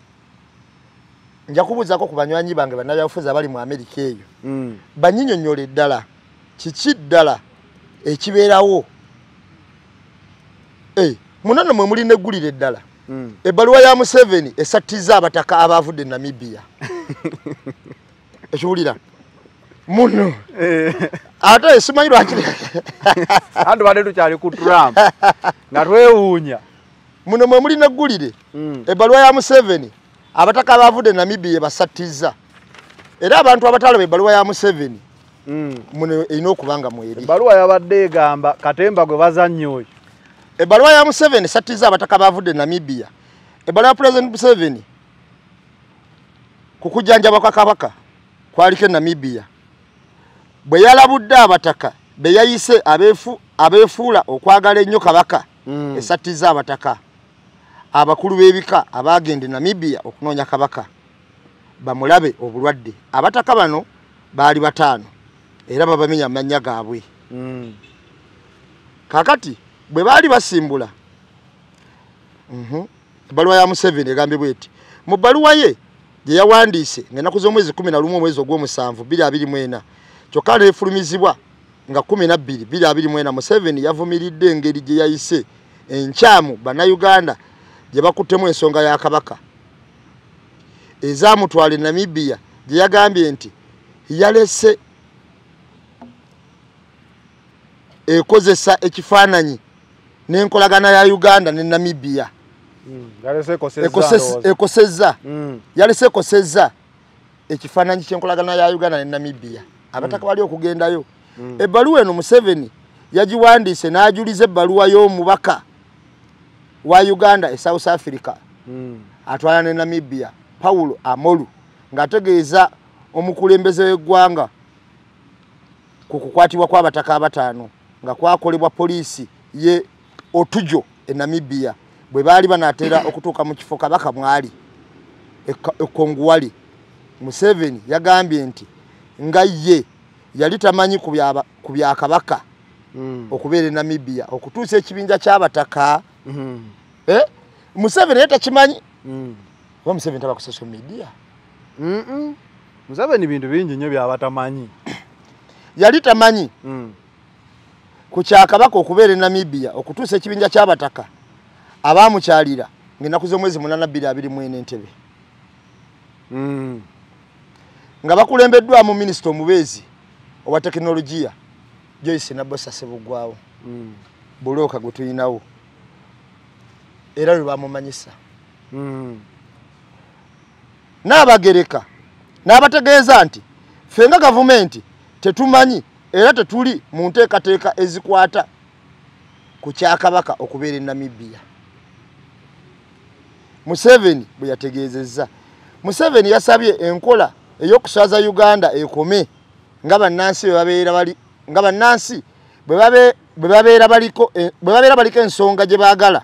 nja kubuuzaako ku banywanyi bange bannabyabufuzi abali mu Amerika eyo banyinyonyola eddala kiki ddala ekibeerawo munano mwe muli neggulira eddala ebbaluwa ya Museveni esattiza abataka abavudde Namibia ekiwulira muno ate esimanyi lwaki andi badde tukyali ku Trump nga twewuunya muno mwe muli neggulire ebbaluwa ya Museveni abataka abavudde Namibia basattiza era abantu abatalaba ebbaluwa ya Museveni muno erina okubanga mweri ebbaluwa yabadde egamba Katemba gwe bazannya oyo ebbaluwa ya Museveni esattiza abataka abavudde Namibia ebbaluwa ya President Museveni ku kujjanjaba kwa kabaka kwaliko Namibia bwe yalabudde abataka be yayise abeefuula okwagala ennyo kabaka esattiza abataka abakulu b'ebika abagende Namibia okunoonya kabaka bamulabe obulwadde abataka bano baali 5 era babamenya amannya gaabwe kakati bwe baali basimbula ebbaluwa ya Museveni egambye bweti mu bbaluwa ye gye yawandiise ng'ennaku z'omwezi 11 omwezi ogw'omusanvu 2024 kyokka neefulumizibwa nga 12 2024 Museveni yavumiridde engeri gye yayise enkyamu bannayuganda gye bakuttemu ensonga ya kabaka ezaamutwala Namibia gye yagambye nti yalese ekozesa ekifaananyi n'enkolagana ya Uganda ne Namibia yalese ekosezza ekifaananyi ky'enkolagana ya Uganda ne Namibia abataka bali okugendayo ebbaluwa eno Museveni yagiwandiise n'ajuliza ebbaluwa y'omubaka wa Uganda e South Africa atwala ne Namibia Paulo Amolu ng'ategeeza omukulembeze w'eggwanga ku kukwatibwa kw'abataka 5 nga kwakolebwa poliisi ye Otujo e Namibia bwe baali banaatera okutuuka mu kifo kabaka mwali ekonguwali Museveni yagambye nti nga ye yali tamanyi ku bya kabaka okubeera e Namibia okutuusa ekibinja ky'abataka Museveni takimanyi oba Museveni taba ku social media Museveni bintu bingi nnyo by'abatamanyi yali tamanyi ku kyakabaka okubeera e Namibia okutuusa ekibinja ky'abataka abaamukyalira ng'ennaku z'omwezi 8 2024 Entebbe nga bakulembeddwamu minisita omubeezi owa tekinologiya Joyce Nabosa Ssebuggwawo bulooka gwe tulinawo era lwe bamumanyisa n'abagereka n'abategeeza nti fenga government tetumanyi era tetuli mu nteekateeka ezikwata ku kyakabaka okubeera e Namibia. Museveni bwe yategeezezza. Museveni yasabye enkola ey'okuswaza Uganda ekome nga bannansi bwe babeera baliko ensonga gye baagala.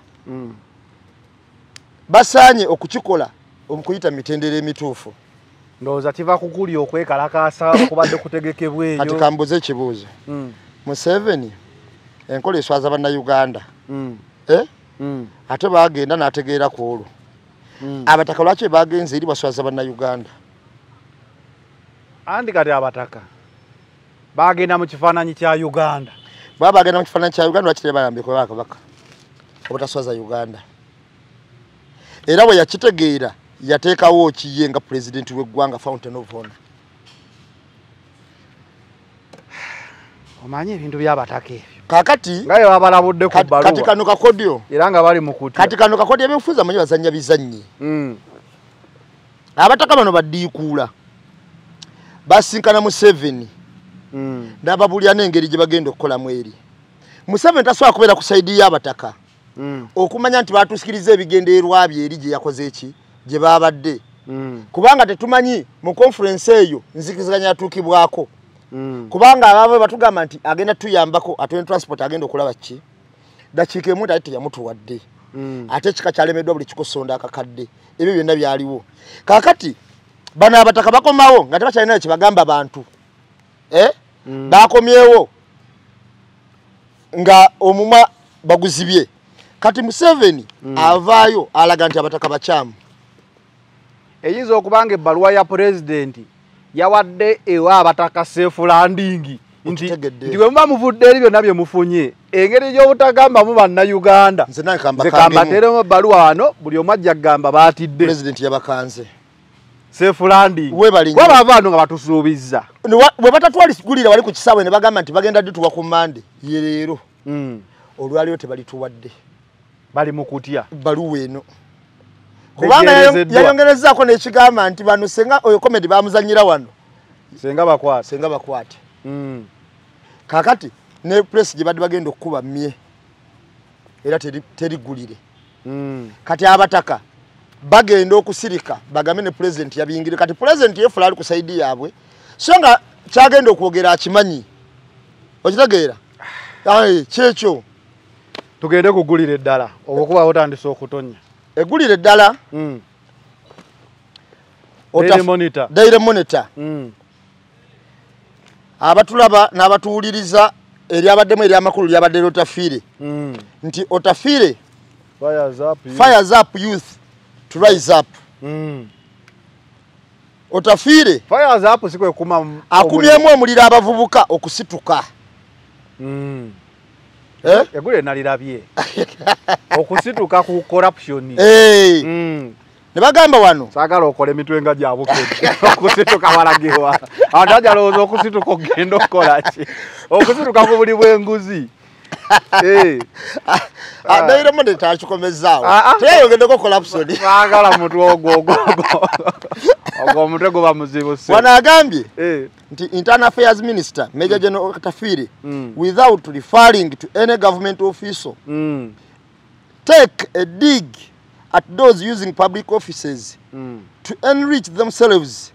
Basaanye okukikola okuyita mitendera emituufu. Ndowooza kiva ku kuli okwekalakaasa okubadde kutegekebweyo. Kati kambuze ekibuuzo. Museveni enkola eswaza bannayuganda. Ate baagenda n'ategeera ku olwo. Abataka lwaki bagenze eri baswaza bannayuganda? Andi kati abataka bagenda mu kifaananyi kya Uganda. Baba bagenda mu kifaananyi kya Uganda lwaki tebayambe ku Kabaka obutaswaza Uganda? Era bwe yakitegeera yateekawo kiye nga president w'eggwanga Fountain of Honor. Omanyi ebintu by'abataka ebyo. Kakati nga yo abalabudde ku bbaluwa. Kati kano kakodyo. Era nga bali mu kutya. Kati kano kakodyo ebyobufuzi amanyi bazannya bizannye. Abataka bano baddiikuula. Basinkana Museveni. N'ababulya n'engeri gye bagenda okukolamu eri. Museveni tasobola kubeera ku sayidi y'abataka. Okumanya nti batusikiriza ebigendererwa bye eri gye yakoze eki gye baabadde. Kubanga tetumanyi mu conference eyo nzikiziganya yatuukibwako. Kubanga abawe batugamba nti agenda tuyambako atone transport agenda okulaba ki dakiika emu ate yamutuwadde. Ate kika kyalemeddwa buli kikosonda akakadde. Ebyo byonna byaliwo. Kakati bano abataka bakomawo nga tebakyalina kye bagamba abantu. Bakomyewo nga omuma baguzibye. Kati Museveni avaayo alaga nti abataka bakyamu. Eyinza okubanga ebbaluwa ya president yawadde ewa abataka safe landing nti bwe muba muvudde eri byonna bye mufunye engeri gy'obutagamba mu bannayuganda nze kamba teremu ebbaluwa wano buli omu ajja kugamba baatidde president yabakanze safe landing wabavaano nga batusuubizza bwe batatwaligulira wali ku kisaawe ne bagamba nti bagenda dituwa ku Mande ye leero olwaliyo tebalituwadde bali mu kutya bbaluwa eno. Kubanga yayongerezaako n'ekigamba nti bano senga oyo comedy bamuzanyira wano senga bakwate. Kakati ne press gye badde bagenda okukuba mmye era terigulire. Kati abataka bagenda okusirika bagambe ne president yabingire. Kati president yefula ali ku saidi yaabwe so nga kyagenda okwogera akimanyi okitegeera kyekyo tugende kugulira eddala obukuba otandise okutonya egulire eddala. Daily Monitor. Abatulaba n'abatuwuliriza eri abaddemu eri amakulu lyabadde Otafiire nti Otafiire fires up youth to rise up. Otafiire fires up sikwe kuma akumyemu omuliro abavubuka okusituka. Egule nalirabye okusituka ku corruption. Ne bagamba wano saagala okole emitwe nga gyabukedde okusituka balagirwa ataja lowooza okusituka ogenda okukola ki okusituka ku buli bw'enguzi. Daily Monitor akikomezaawo teyayongeddeko corruption. Saagala mutwe ogwo omutwe guba muzibu. Wano agambye nti Internal Affairs Minister Major General Otafiire without referring to any government official take a dig at those using public offices to enrich themselves.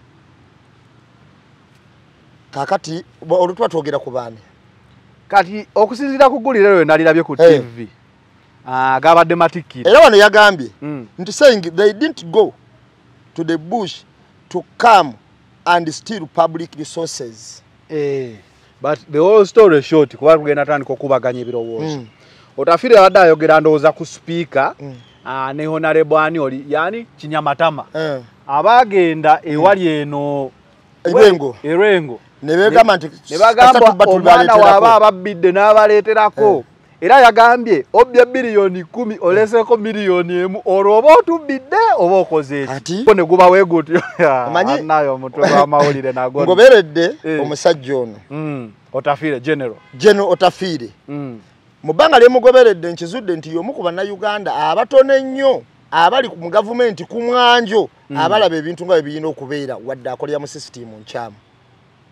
Kakati olutwa twogera ku baani kati okusinzira kugulira lwe nalirabye ku TV gabadde matikira. Era wano yagambye nti saying they didn't go to the bush to come and steal public resources. But the whole story short kuba kugenda tandika okubaganya ebirowoozo. Otafiire abadde ayogera ndowooza ku speaker ne honorable ani oli yani Kinyamatama abagenda ewali eno Erengo ne begamba nti omwana waaba ababbidde n'abaleeterako. Era yagambye obbye biliyoni 10 oleseko miliyoni emu olwo oba otubbidde oba okoze eki ne guba weegutyo nayo omutwe gw'amawulire nago ngoberedde omusajja ono Otafiire General Otafiire mu bbanga lyemugoberedde nkizudde nti y'omu ku bannayuganda abatono ennyo abali mu gavumenti ku mwanjo abalaba ebintu nga bwe birina okubeera wadde akolera mu sisitimu nkyamu.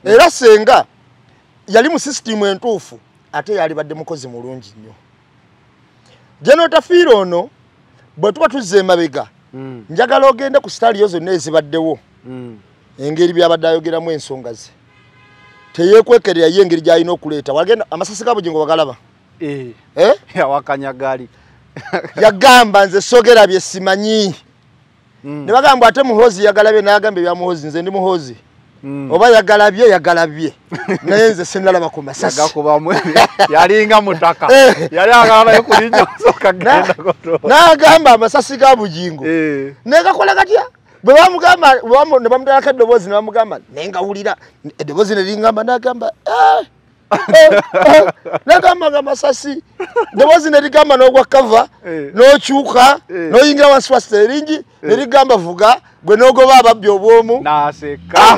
era senga yali mu system entuufu ate yali badde mukozi mulungi nnyo General Tafiiro ono bwe tuba tuzze emabega njagala ogende ku staliyo zonna ezibaddewo engeri byabadde ayogeramu ensonga ze teyeekwekerera ye engeri gy'alina okuleeta wagenda amasasi ga Bugingo wagalaba yawakanyagali yagamba nze sogera bye simanyi ne bagamba ate Muhoozi yagalabye n'agamba ebya Muhoozi nze ndi Muhoozi oba yagalabye naye nze sinalaba ku masasi yalinga mutaka yali agamba yokulinnya soka genda koto n'agamba amasasi ga Bugingo negakola katya bwe bamugamba ne bamudalako eddoboozi ne bamugamba nengawulira eddoboozi ne lingamba n'agamba nagamba amasasi eddoboozi ne ligamba n'ogwa kava n'okyuka n'oyingira wansi wa steeringi ne ligamba vuga gwe n'ogoba ababbi obwomu n'aseka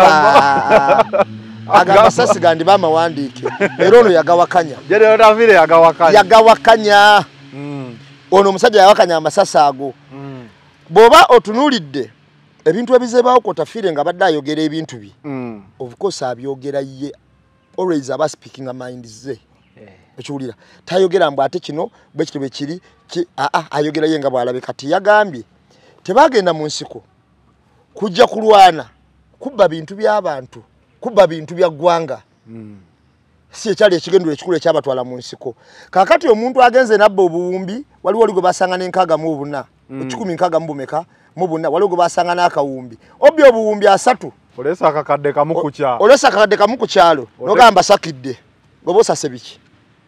agamba amasasi gandi bamawandiike era ono yagawakanya yagawakanya ono omusajja yawakanya amasasi ago bw'oba otunuulidde ebintu ebizebaawo ko Tafiire nga badde ayogera ebintu bye of course abyogera ye always aba speaking a mind ze ekiwulira tayogera mbu ate kino bwe kiti bwe kiri ayogera ye nga bw'alabe kati yagambye tebagenda mu nsiko kujja kulwana kubba bintu by'abantu kubba bintu bya ggwanga si ekyali ekigendero ekikulu ekyabatwala mu nsiko kakati omuntu agenze nabba obuwumbi waliwo gwe basanga n'enkaaga mu buna 160 mbumeka mu buna waliwo gwe basanga n'akawumbi obbi obuwumbi 3 olesa akakadde kamu ku kyalo nogamba sakidde oba osase biki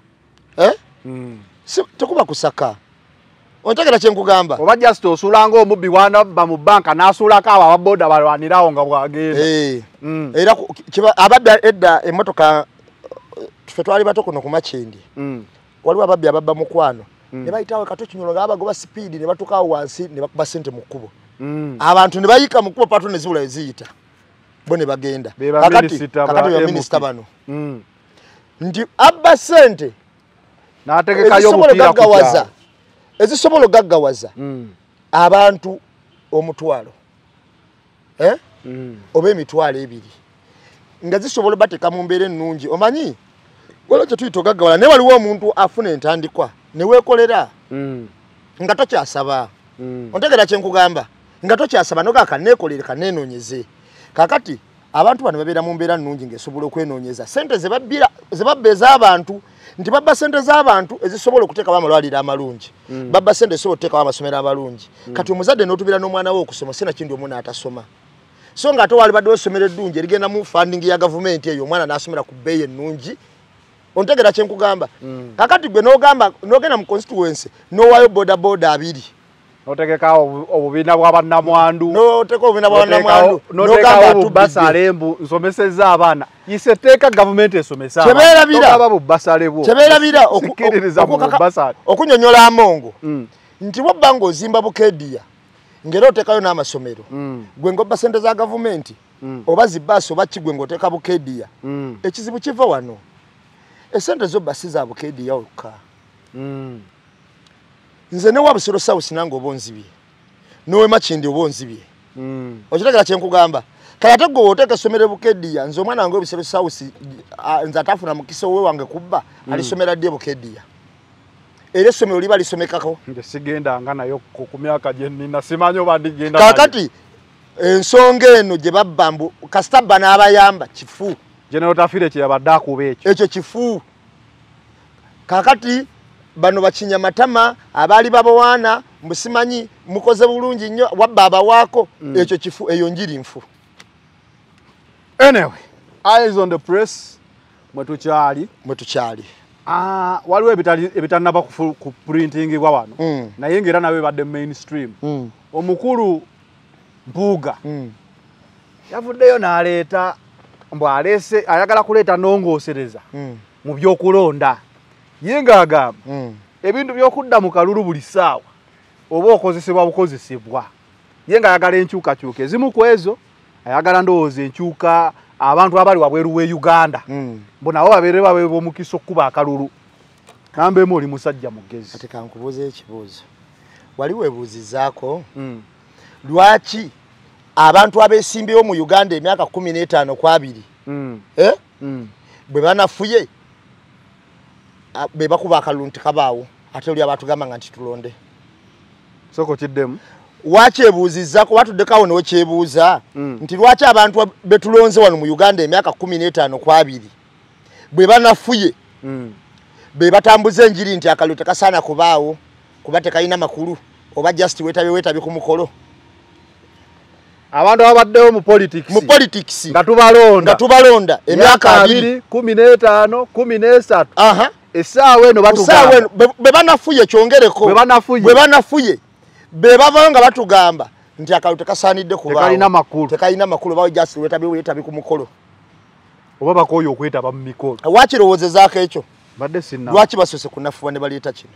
tekuba kusaka ontegera kyenkugamba oba just osulanga omubbi wanabba mu banka n'asuulako abo ababoda balwanirawo nga bwagenda era ababbi edda emmotoka tufe twali bato kuno ku Makindi waliwo ababbi ababba mukwano ne bayitawo kato kinyolo nga bagoba speed ne batukawo wansi ne bakuba sente mu kkubo abantu ne bayika mu kkubo pato ne zibula eziyita bo ne bagenda kakati ya minisita bano nti abba sente n'ategekayo omupiira ku kyalo ezisobola ogaggawaza abantu omutwalo oba emitwalo 2 nga zisobola bateeka mu mbeera ennungi omanyi waliwo kye tuyita ogaggawala naye waliwo omuntu afuna entandikwa ne weekolera nga tokyasaba ontegera kyenkugamba nga tokyasaba nogaa kanneekolere kanneenoonyeze kakati abantu bano babeera mu mbeera nnungi ng'esobola okwenoonyeza sente ze babba ez'abantu nti babba sente z'abantu ezisobola okuteekawo amalwaliro amalungi babba sente ezisobola okuteekawo amasomero amalungi kati omuzadde n'otubeera n'omwana we okusoma sina kindi omu n'atasoma so nga ate wali baddewo essomero eddungi erigenda mu funding ya gavumenti eyo omwana n'asomera ku bbeeyi ennungi ontegera kyenkugamba kakati gwe n'ogenda mu constituency n'owaayo bodaboda 2 notegekawo obubiina bw'abannamwandu n'ogamba bubbasale mbu nsomesezza abaana yiseteeka gavumenti esomesa kyebeerabira okunyonyola amongo nti wabba ng'ozimba Bukeediya ngera oteekayo n'amasomero gwe ng'obba sente za gavumenti oba zibbaasi oba kigwe ng'oteeka Bukeediya ekizibu kiva wano esente zobba si za Bukeediya olukka nze ne Wabusiro South nange oba onzibye nowe Makindi oba onzibye okitegera kyenkugamba kale ate gwe oteeka essomero Bukeediya nze omwana wange Wabusiro South nze atafuna mukisa owe wange kubba alisomera ddi Bukeediya era essomero liba lisomekako nze sigendanga nayo ku myaka gye nnina simanyi oba ndigenda kakati ensonga eno gye babba mbu kasita bba n'abayamba kifu General Tafiire kye yabadde akuba ekyo kifu kakati bano bakinya matama abaali babawaana musimanyi mukoze bulungi nnyo wabba abawaako ekyo kifu eyo njiri nfu anyway eyes on the press mwe tukyali waliwo ebitanaba ku printingibwa wano naye ng'era nawe badde mainstream omukulu Mpuuga yavuddeyo n'aleeta mbu aleese ayagala kuleeta nongoosereza mu byokulonda ye ng'agamba ebintu by'okudda mu kalulu buli ssaawa oba okozesebwa bukozesebwa ye ng'ayagala enkyukakyuka ezimu ku ezo ayagala ndowooza enkyuka abantu abali wabweru we Uganda mbu nabo babeere baweebwa omukisa okkuba akalulu kambeemu oli musajja mugezi kati kankubuuza ekibuuzo wali weebuuzizaako lwaki abantu abeesimbyewo mu Uganda emyaka 15 ku 2 bwe banafuye be bakuba akalulu tekabaawo ate oli abatugamba nga nti tulonde soko kiddemu wakyebuuzizza kuba tuddekawo n'okyebuuza nti lwaki abantu betulonze wano mu Uganda emyaka 15 kwabiri bwe banafuye be batambuza enjiri nti akalulu tekasaana kubaawo kuba tekayina makulu oba just wetabe ku mukolo abantu abaddewo mu politics nga tubalonda emyaka 2 15 13 essaawa eno batugamba be banafuye kyongereko bwe banafuye be bava nga batugamba nti akalulu tekasaanidde kubaawo tekayina makulu bawo just wetabe ku mukolo oba bakoyo okwetaba mu mikolo wakirowoozezaako ekyo badde sinna lwaki basose kunafuwa ne baleeta kino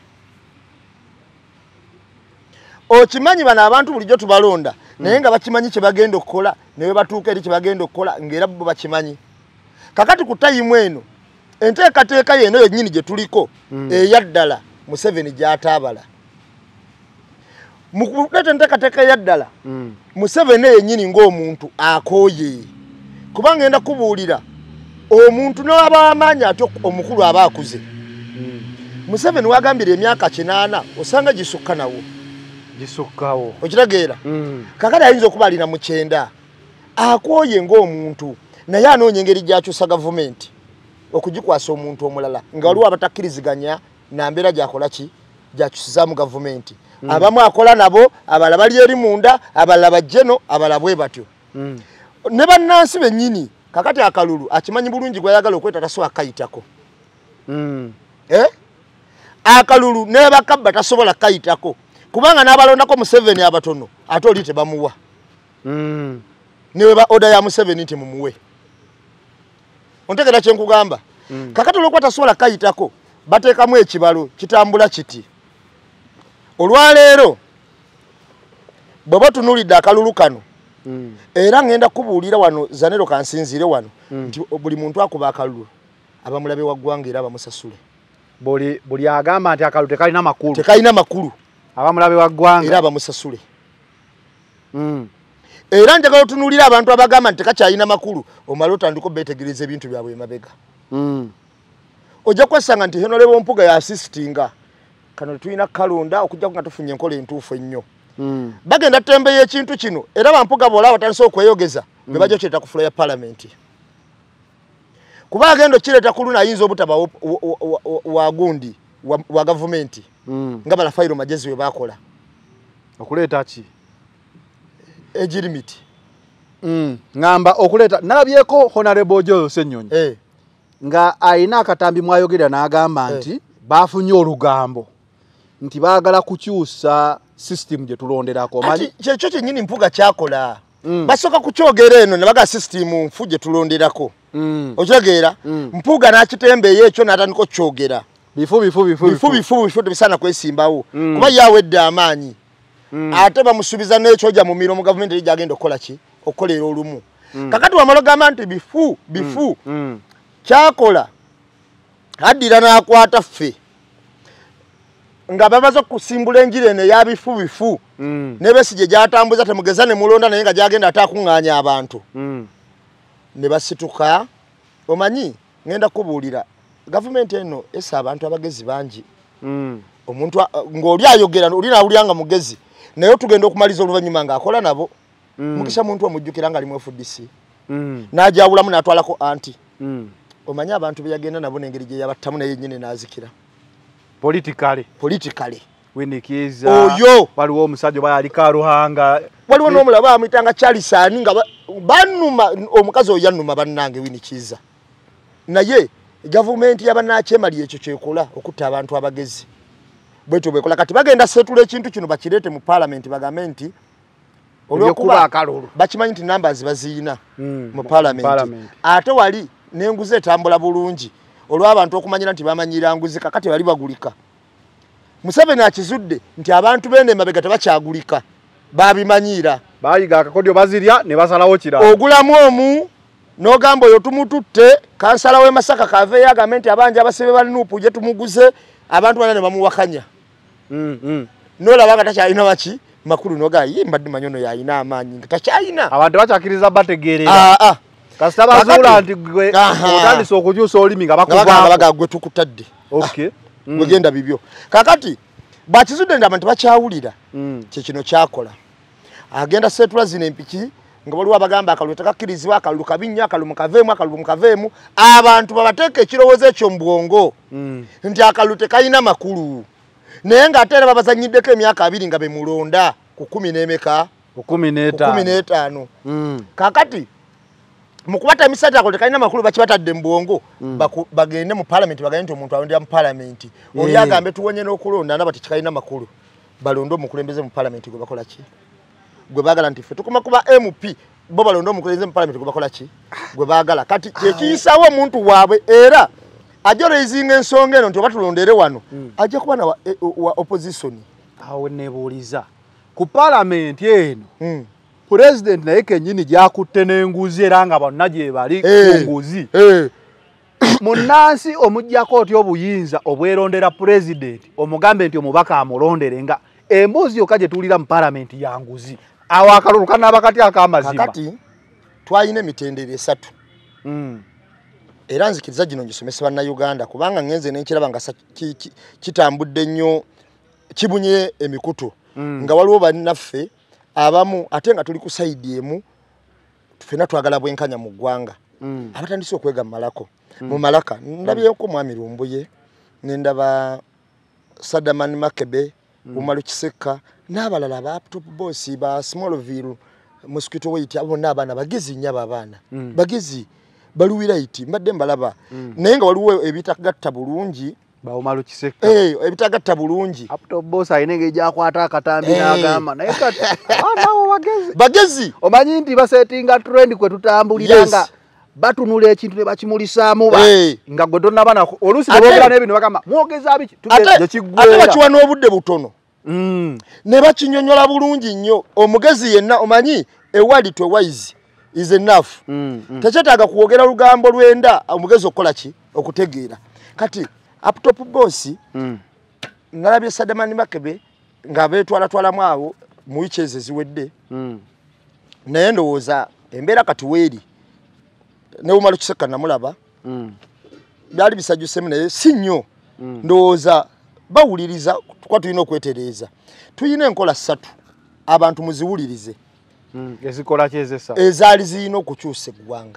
okimanyi bano abantu bulijjo tubalonda naye nga bakimanyi kye bagenda okukola ne bwe batuuka eri kye bagenda okukola ng'era bo bakimanyi kakati ku tayimu eno enteekateeka yeeno yennyini gye tuliko eyaddala Museveni gy'ataabala mu kuleeta enteekateeka eyaddala Museveni yennyini ng'omuntu akooye kuba ngenda kubuulira omuntu n'aba amaanyi ati omukulu aba akuze Museveni wagambira emyaka 8 osanga gisukka nawo gisukkawo okirageera kakati ayinza okuba alina mu 9 akooye ng'omuntu naye anoonya engeri gy'akyusa gavumenti okugikwasa omuntu omulala nga waliwo abatakkiriziganya na mbeera gyakola ki gyakyusizaamu gavumenti abamu akola nabo abalala bali eri munda abalala bajjeno abalala bwe batyo ne bannansi bennyini kakati akalulu akimanyi bulungi gwayagala okweta tasobola kayitako akalulu ne bakabba tasobola kayitako kubanga n'abalondako Museveni abatono ate oli tebamuwa ne ba oda ya Museveni nti mumuwe ontegera kye nkugamba kakati olwokuba tasobola kayitako bateekamu ekibalo kitambula kiti olwaleero bwe batunulidde akalulu kano era ngenda kubuulira wano Zanero kansinzire wano nti buli muntu akuba akalulu abamulabe wa ggwanga era bamusasule buli agamba nti akalulu tekalina makulu abamulabe wa ggwanga era bamusasule era njagala otunulira abantu abagamba nti tekakyalina makulu omala otandika beetegereza ebintu byabwe emabega ojja kwesanga nti Honorable Mpuga ya assistinga kano tulina kalonda okujja nga tufunye enkola entuufu ennyo bagenda tembe y'ekintu kino era Bampuga bola batandise okweyogeza be bajja kyeta ku floor ya parliament kuba agenda kireta kuluna ayinza obutaba wa gundi wa government nga bala fairo majezi we bakola okuleta ki ejirimiti ngamba okuleta nalabyeko Honorable Joyo Ssenyonyi nga ayina akatambi mwayogera n'agamba nti bafunye olugambo nti baagala kukyusa system gye tulonderako manyi kyekyo kyennyini Mpuga kyakola basooka kukyogera eno ne baga system nfu gye tulonderako okitegeera Mpuga n'akitembeeyo ekyo n'atandika okukyogera bifu tebisaana kwesimbawo kuba yawedde amaanyi ate bamusuubiza n'ekyoja mu miro mu gavumenti eri gyagenda okukola ki okukolera olumu kakati wamala ogamba nti bifu kyakola addira n'akwata ffe nga bamaze okusimbula enjiri eno eya bifu n'Besigye gyatambuza temugeza ne mulonda naye nga gyagenda ate akuŋŋaanya abantu ne basituka omanyi ngenda kubuulira gavumenti eno essa abantu abagezi bangi omuntu ng'oli ayogera oli naawulira mugezi naye tugenda okumaliza oluvannyuma ng'akola nabo mukisa muntu omujjukira nga ali mu FDC n'ajawulamu n'atwalako anti omanyi abantu be yagenda nabo n'engeri gye yabattamu naye yennyini n'azikira politically Winikiza oyo waliwo omusajja oba yali Karuhanga waliwo n'omulaba amuyitanga Charlisani nga bannuma omukazi oyo yannuma bannange Winikiza naye gavumenti yabanakyemali ekyo kyekola okutta abantu abagezi bwetu bwekola kati bagenda setula ekintu kino bakireete mu parliament bagambe nti olwokuba akalulu bakimanyi nti numbers baziina mu parliament ate wali n'enguzi etambula bulungi olw'abantu okumanyira nti bamanyira nguzi kakati bali bagulika Museveni akizudde nti abantu bene emabega tebakyagulika babimanyira bayiga akakodyo bazirya ne basalawo kirala ogulamu omu n'ogamba oyo tumututte kansala w'e Masaka kaveeyo agambe nti abanja abasibe bali nuupu gye tumuguze abantu bana ne bamuwakanya n'olaba nga takyalina baki makulu n'ogaa ye mbadde manyi ono yalina amaanyi nga takyalina abantu bakyakiriza bategeerera kasita bazula nti gwe otandise okukyusa olimi nga bakuvaako gwe tukutadde wegenda bibyo kakati bakizudde ndaba nti bakyawulira kyekino kyakola agenda setula zino empiki nga waliwo abagamba akalulu takakkirizibwa akalulu kabinnya akalulu mukaveemu abantu babateeka ekirowoozo ekyo mu bwongo nti akalulu tekayina makulu naye ng'ate era babazanyiddeko emyaka 2 nga bemulonda ku 10 n'emeka 15 kakati mukubata emisajja akalulu tekayina makulu bakibatadde mu bwongo bagende mu parliament bagende nti omuntu alondera mu parliament oli agambe tuwonye n'okulonda ndaba tekayina makulu balonde omukulembeze mu parliament gwe bakola ki gwe baagala nti ffe tukoma kuba MP bo balonde omukulembeze mu parliament gwe bakola ki gwe baagala kati kyekiyisaawo omuntu waabwe era ajja raising ensonga eno nti oba tulondere wano ajja kuba na wa opposition awo nebuuliza ku parliament eno president naye kennyini gyakutte n'enguzi era nga bonna gye bali ku nguzi munnansi omuggyako otya obuyinza obwerondera president omugambe nti omubaka amulondere nga embuzi yokka gye tuwulira mu parliament ya nguzi awo akalulu kanaaba kati ak'amazima kakati twalina emitendera 3 era nzikiriza gino ngisomesa bannayuganda kubanga ngenze nenkiraba nga kitambudde nnyo kibunye emikutu nga waliwo bannaffe abamu ate nga tuli ku saidi emu ffenna twagala bwenkanya mu ggwanga abatandise okwegammalako mu malaka ndabyeko mwami Lumbuye nendaba Sadaman Makebe Umaru Kisekka n'abalala ba top boss ba Smallville mosquito wait abo n'abaana bagezi nnyaba abaana bagezi baluwira iti mbadde mbalaba naye nga waliwo ebitagatta bulungi ba Umaru Kisekka ebitagatta bulungi top boss ayinenge gyakwata akatambi n'agamba naye kati abaana bagezi omanyi nti basetinga trend kwe tutambuliranga batunula ekintu ne bakimulisaamu nga gwe tonnabana oluusi ne boogera n'ebintu bagamba mwogeza biki tugeze kiggwera ate bakiwa n'obudde butono ne bakinyonyola bulungi nnyo omugezi yenna omanyi ewali to wise is enough tekyetaaga kuwogera lugambo lwenda omugezi okukola ki okutegeera kati uptop boss nalabye Sadamani Makebe nga beetwalatwalamu awo mu wiki ezo eziwedde naye ndowooza embeera kati weeri ne Umaru Kisekka namulaba byali bisajjusemu naye si nnyo ndowooza bawuliriza tukwa tulina okwetereeza tuyina enkola 3 abantu muziwulirize ezikola kyezesa ezaali zirina okukyusa eggwanga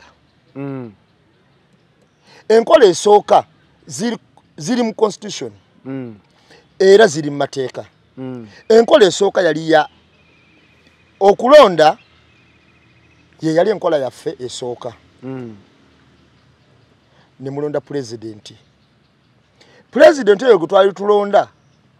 enkola esooka ziri mu constitution era ziri mu mateeka enkola esooka yali ya okulonda ye yali enkola yaffe esooka ne mulonda president oyo gutwali tulonda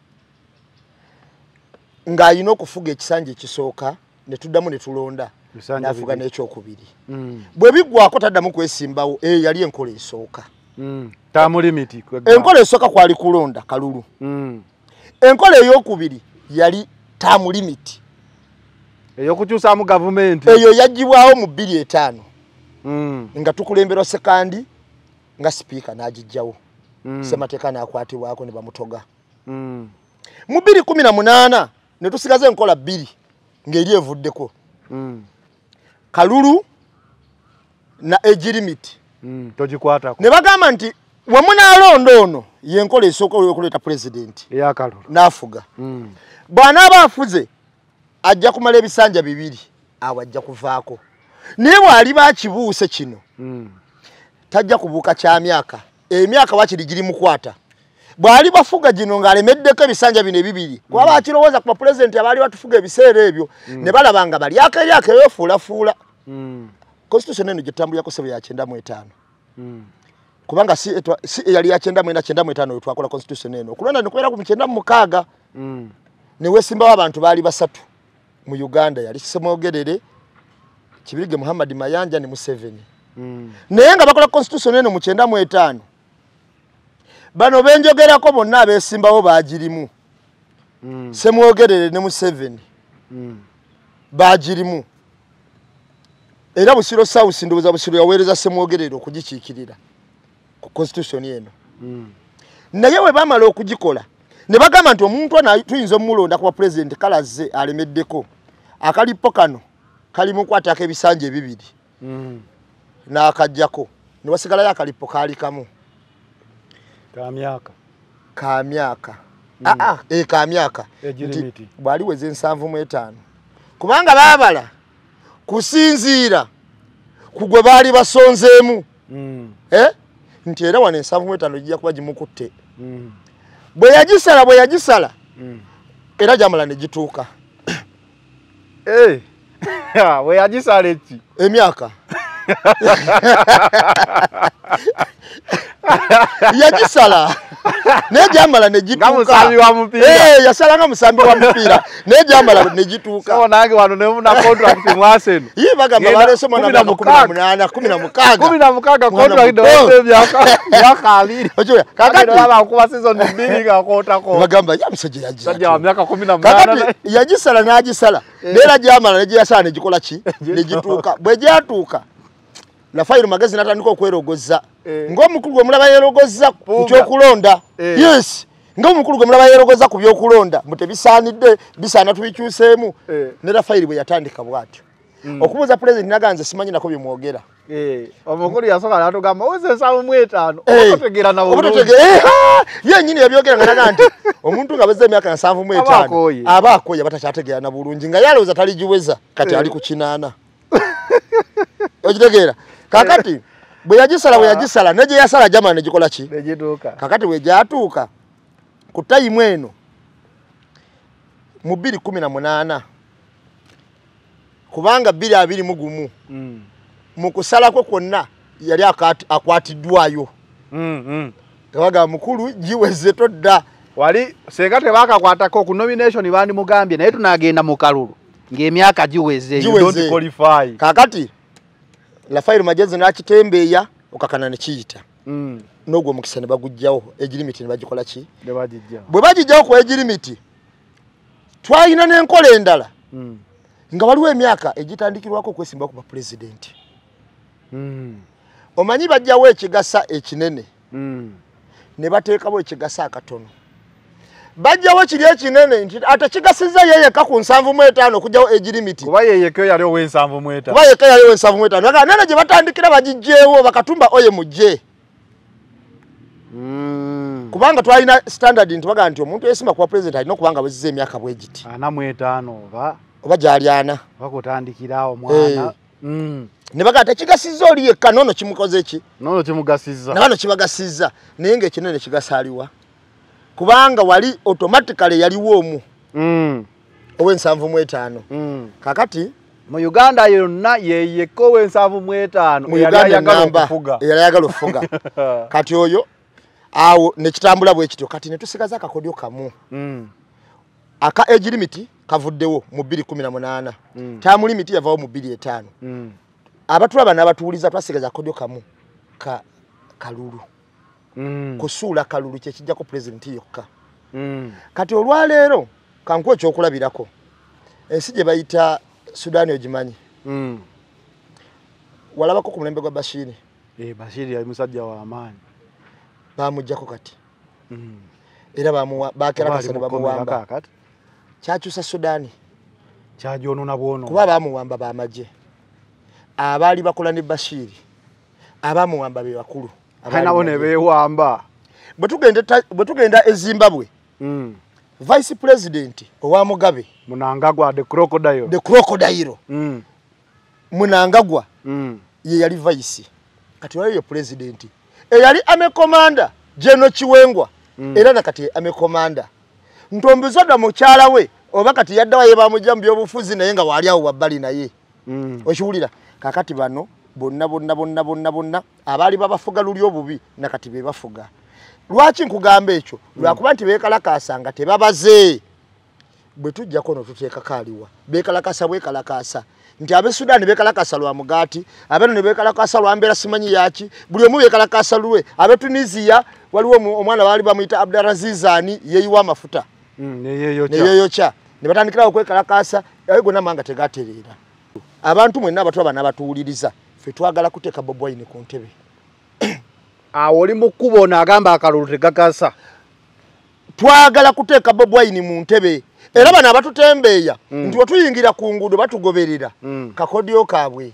ng'ayina okufuga ekisanja ekisooka ne tuddamu ne tulonda n'afuga n'ekyokubiri bwe biggwako taddamu kwesimbawo yali enkola esooka enkola esooka kwali kulonda kalulu enkola ey'okubiri yali term limit eyokukyusaamu gavumenti eyo yagibwawo mu 2.5 nga tukulemberwa sekandi nga speaker n'agijjawo semateeka n'akwatibwako ne bamutoga mu 2018 ne tusigaza enkola 2 ng'eri evuddeko kalulu na age limit togikwatako ne bagamba nti wamunaalonda ono yenkola esooka okuleeta president eyakalulu n'afuga bw'anaaba afuze ajja kumala ebisanja 2 awo ajja kuvaako naye bw'ali bakibuuse kino tajja kubuuka kya myaka emyaka wakiri giri mukwata bw'ali bafuga gino ng'alemeddeko ebisanja bino 2 kuba bakirowooza ku bapulezidenti abaali batufuga ebiseera ebyo ne balaba nga balyako eryako eyofuulafuula constitution eno gyetambulirako ssebo ya 95 kubanga si eyali ya 95 eyo twakola constitution eno okulonda ne kubeera ku 96 ne weesimbawo abantu baali 3 mu Uganda yali Ssemwogerere Kibirige Muhammad Mayanja ne Museveni naye nga bakola constitution eno mu 95 bano benjogerako bonna abeesimbawo baagirimu Ssemwogerere ne Museveni baagirimu era Busiro South ndowooza Busiro yaweereza Ssemwogerere okugikiikirira ku constitution eno naye we bamala okugikola ne bagamba nti omuntu tuyinza omulonda kuba president kalaze alemeddeko akalipo kano kali mukwatako ebisanja 2 n'akajjako ne wasigalayo akalipo kaali kamu ka myaka ka myaka bwali weze 75 kubanga baabala kusinziira kugwe baali basonzeemu nti era wano 75 gijja kuba gimukutte bwe yagisala era jamala ne gituuka we yagisala eki emyaka yagisala nejamala ne gituuka yasala nga musambi wa mupiira nejamala ne gituuka so nange wano ne muna contract mwaseno yi bagamba balese mwana 16 contract do myaka abiri kakati baba kuba season 2 ga kota ko bagamba ya mseje ya myaka 18 kakati yagisala nagisala nera jamala ne yasala ne gikola ki ne gituuka bwe jatuuka la file magazine natandika okwerogoza ng'omukulu gwe mulaba yerogoza kyokulonda yes ng'omukulu gwe mulaba yerogoza ku byokulonda mutebisaanidde bisaana tubikyuseemu ne la file bwe yatandika bwatyo okubuza president naganze simanyi nako byemwogera omukulu yasoka natugamba oze 75 okotegera na bulungi yennyini yabyogera nga naga nti omuntu nga beze emyaka 75 abaakoye batakyategeera na bulungi nga yalowooza taligiweza kati ali ku kinaana okitegeera kakati bwe yagisala neje yasala jama ne gikola ki negituuka kakati we jatuuka ku time eno mu 2018 kubanga 2021 mu kusala kwe kwonna yali akwatiddwayo tewaga mukulu giweze todda wali senga tebakakwatako ku nomination bandi mugambye naye tunagenda mu kalulu ng'emyaka giweze you don't qualify kakati la file magezi nakitembeya okakana ne kiyita nogwo mukisa ne bagujjawo age limit ne bagikola ki bwe bagijjawo ku age limit twayina n'enkola endala nga waliwo emyaka egitandikirwako okwesimba ku president omanyi bajjawo ekigasa ekinene ne bateekawo ekigasa akatono bajjawo kiri ekinene nti ate kigasiza yeyeka ku 75 okujjawo age limit kuba yeyeka yali owe 75 kuba yeyeka yali owe 75 nga nene gye batandikira bagijjeewo bakatumba oye mujje kubanga twalina standard nti baga nti omuntu yesimba kuba president alina okubanga bweziza emyaka bwegiti 45 oba gyaliana bakutandikirawo mwana ne baga ate kigasiza oli yekka nono kimukoze ki nono kimugasiza nabano kibagasiza naye ng'ekinene kigasaliwa kubanga wali automatically yaliwo omu owe 75 kakati mu Uganda yonna yeyeko owe 75 yali ayagala okufuga kati oyo awo nekitambula bwe kityo kati ne tusigaza akakodyo kamu aka age limit kavuddewo mu 2018 term limit yavawo mu 2005 abatulaba n'abatuuliza twasigaza akakodyo kamu kalulu kusuula kalulu kye kijjako president yokka kati olwaleero kankuwa ekyokulabirako ensi gye bayita Sudan ogimanyi walabako ku mulembe gwa Bashiri Bashiri yali musajja wa amaanyi bamujjako kati era bakera kasana bamuwamba kyakyusa Sudani kyajoonona bwono kuba bamuwamba bamagye abaali bakola ne Bashiri abamuwamba be bakulu nabo ne beewamba bwe tugenda e Zimbabwe vice president owa Mugabe Mnangagwa the crocodile Mnangagwa ye yali vice kati wali ye president eyali ame commander General Chiwengwa era nakati ame commander ntombezodda mukyala we oba kati yaddawa ye bamujja mu byobufuzi naye nga wali awo wabbali naye okiwulira kakati bano bonna abaali babafuga luli obubi nakati be bafuga lwaki nkugamba ekyo lwakuba nti beekalakaasa nga tebabaze bwe tujjako no tuteeka kaaliwa beekalakaasa bwekalakaasa nti abe Sudan beekalakaasa lwa mugaati abeno ne beekalakaasa lwa mbeera simanyi yaki buli omu beekalakaasa lwe abe Tunisia waliwo omwana baali bamuyita Abdulazizani yeeyiwa amafuta neyeeyokya ne batandikirawo okwekalakaasa aye gonna manga tegatereera abantu mwenna abatwaba n'abatuwuliriza ffe twagala kuteeka Bobi Wine ku ntebe awo oli mukubo n'agamba akalulu tegakasa twagala kuteeka Bobi Wine mu ntebe era bano abatutembeeya nti wetuyingira ku nguudo batugoberera kakodyo kaabwe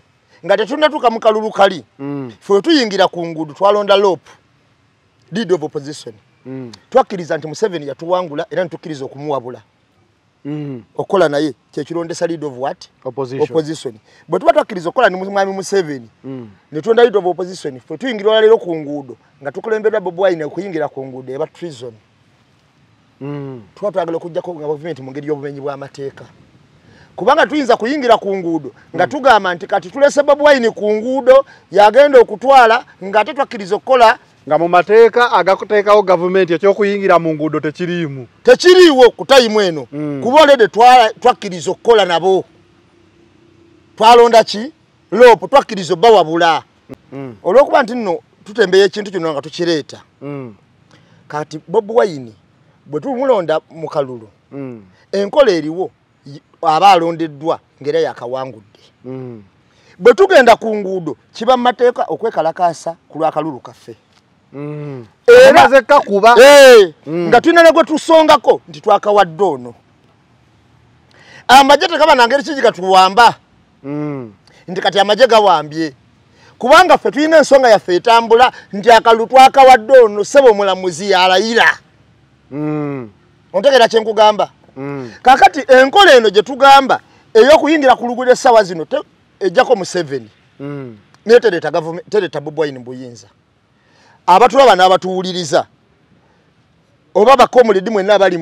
nga tetunnatuuka mu kalulu kali ffe tuyingira ku nguudo twalonda lope lead of opposition twakkiriza nti Museveni yatuwangula era nitukkiriza okumuwabula okola naye kyekirondesa lead of what opposition bwe tuba twakkiriza okola ni mwami Museveni ne tuonda lead of opposition ffe tuyingira olaleero ku nguudo nga tukulemberwa Bobi Wine okuyingira ku nguudo eba treason tuba twagala okujjako nga government mu ngeri y'obumenyi bw'amateeka kubanga tuyinza kuyingira ku nguudo nga tugamba nti kati tulese Bobi Wine ku nguudo yagenda okutwala nga ate twakkiriza okukola nga mu mateeka agakuteekawo gavumenti ekyokuyingira mu nguudo tekiriiwo ku tayimu eno kuba olede twakkiriza okukola nabo twalonda ki lopo twakkiriza obbawabula olw'okuba nti nno tutembeya ekintu kino nga tukireeta kati Bobi Wine bwe tumulonda mu kalulu enkola eriwo aba alondeddwa ng'era yakawangudde bwe tugenda ku nguudo kiba mu mateeka okwekalakaasa ku lw'akalulu kaffe era zekka kuba nga tulina ne gwe tusongako nti twakawadde ono amagye tekaba nangeri kiki gatuwamba nti kati amagye gawambye kubanga ffe tulina ensonga yaffe etambula nti akalulu twakawadde ono ssebo omulamuzi yalayira ontegeera kye nkugamba kakati enkola eno gye tugamba ey'okuyingira ku luguudo essaawa zino ejjako Museveni naye tereta Bobi Wine mu buyinza abatulaba n'abatuwuliriza oba bakomuledi mwenna abali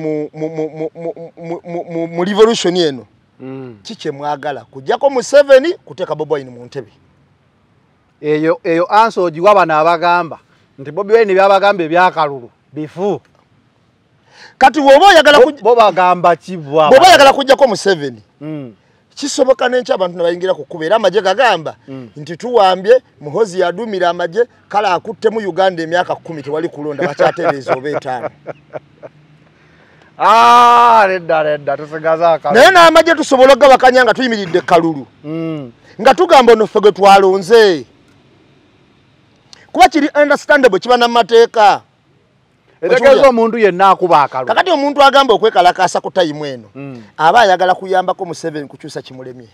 mu revolution eno kiki mwagala kujjako Museveni kuteeka Bobi Wine mu ntebe eyo answer ogiwa bano abagamba nti Bobi Wine byabagamba ebyakalulu bifu kati woba oyagala kujjako Museveni kisoboka n'enkya abantu ne bayingira ku kkuba era amagye gagamba nti tuwambye Muhoozi yadumira amagye kale akutte mu Uganda emyaka 10 tewali kulonda bakyatereeza oba 5 redda tusigaza akalulu naye n'amagye tusobola okugabakanya nga tuyimiridde kalulu nga tugamba ono ffe gwe twalonze kuba kiri understandable kiba n'amateeka etegeeza omuntu yenna akuba akalulu kakati omuntu agamba okwekalakaasa ku tayimu eno aba ayagala kuyambako Museveni kukyusa kimulemye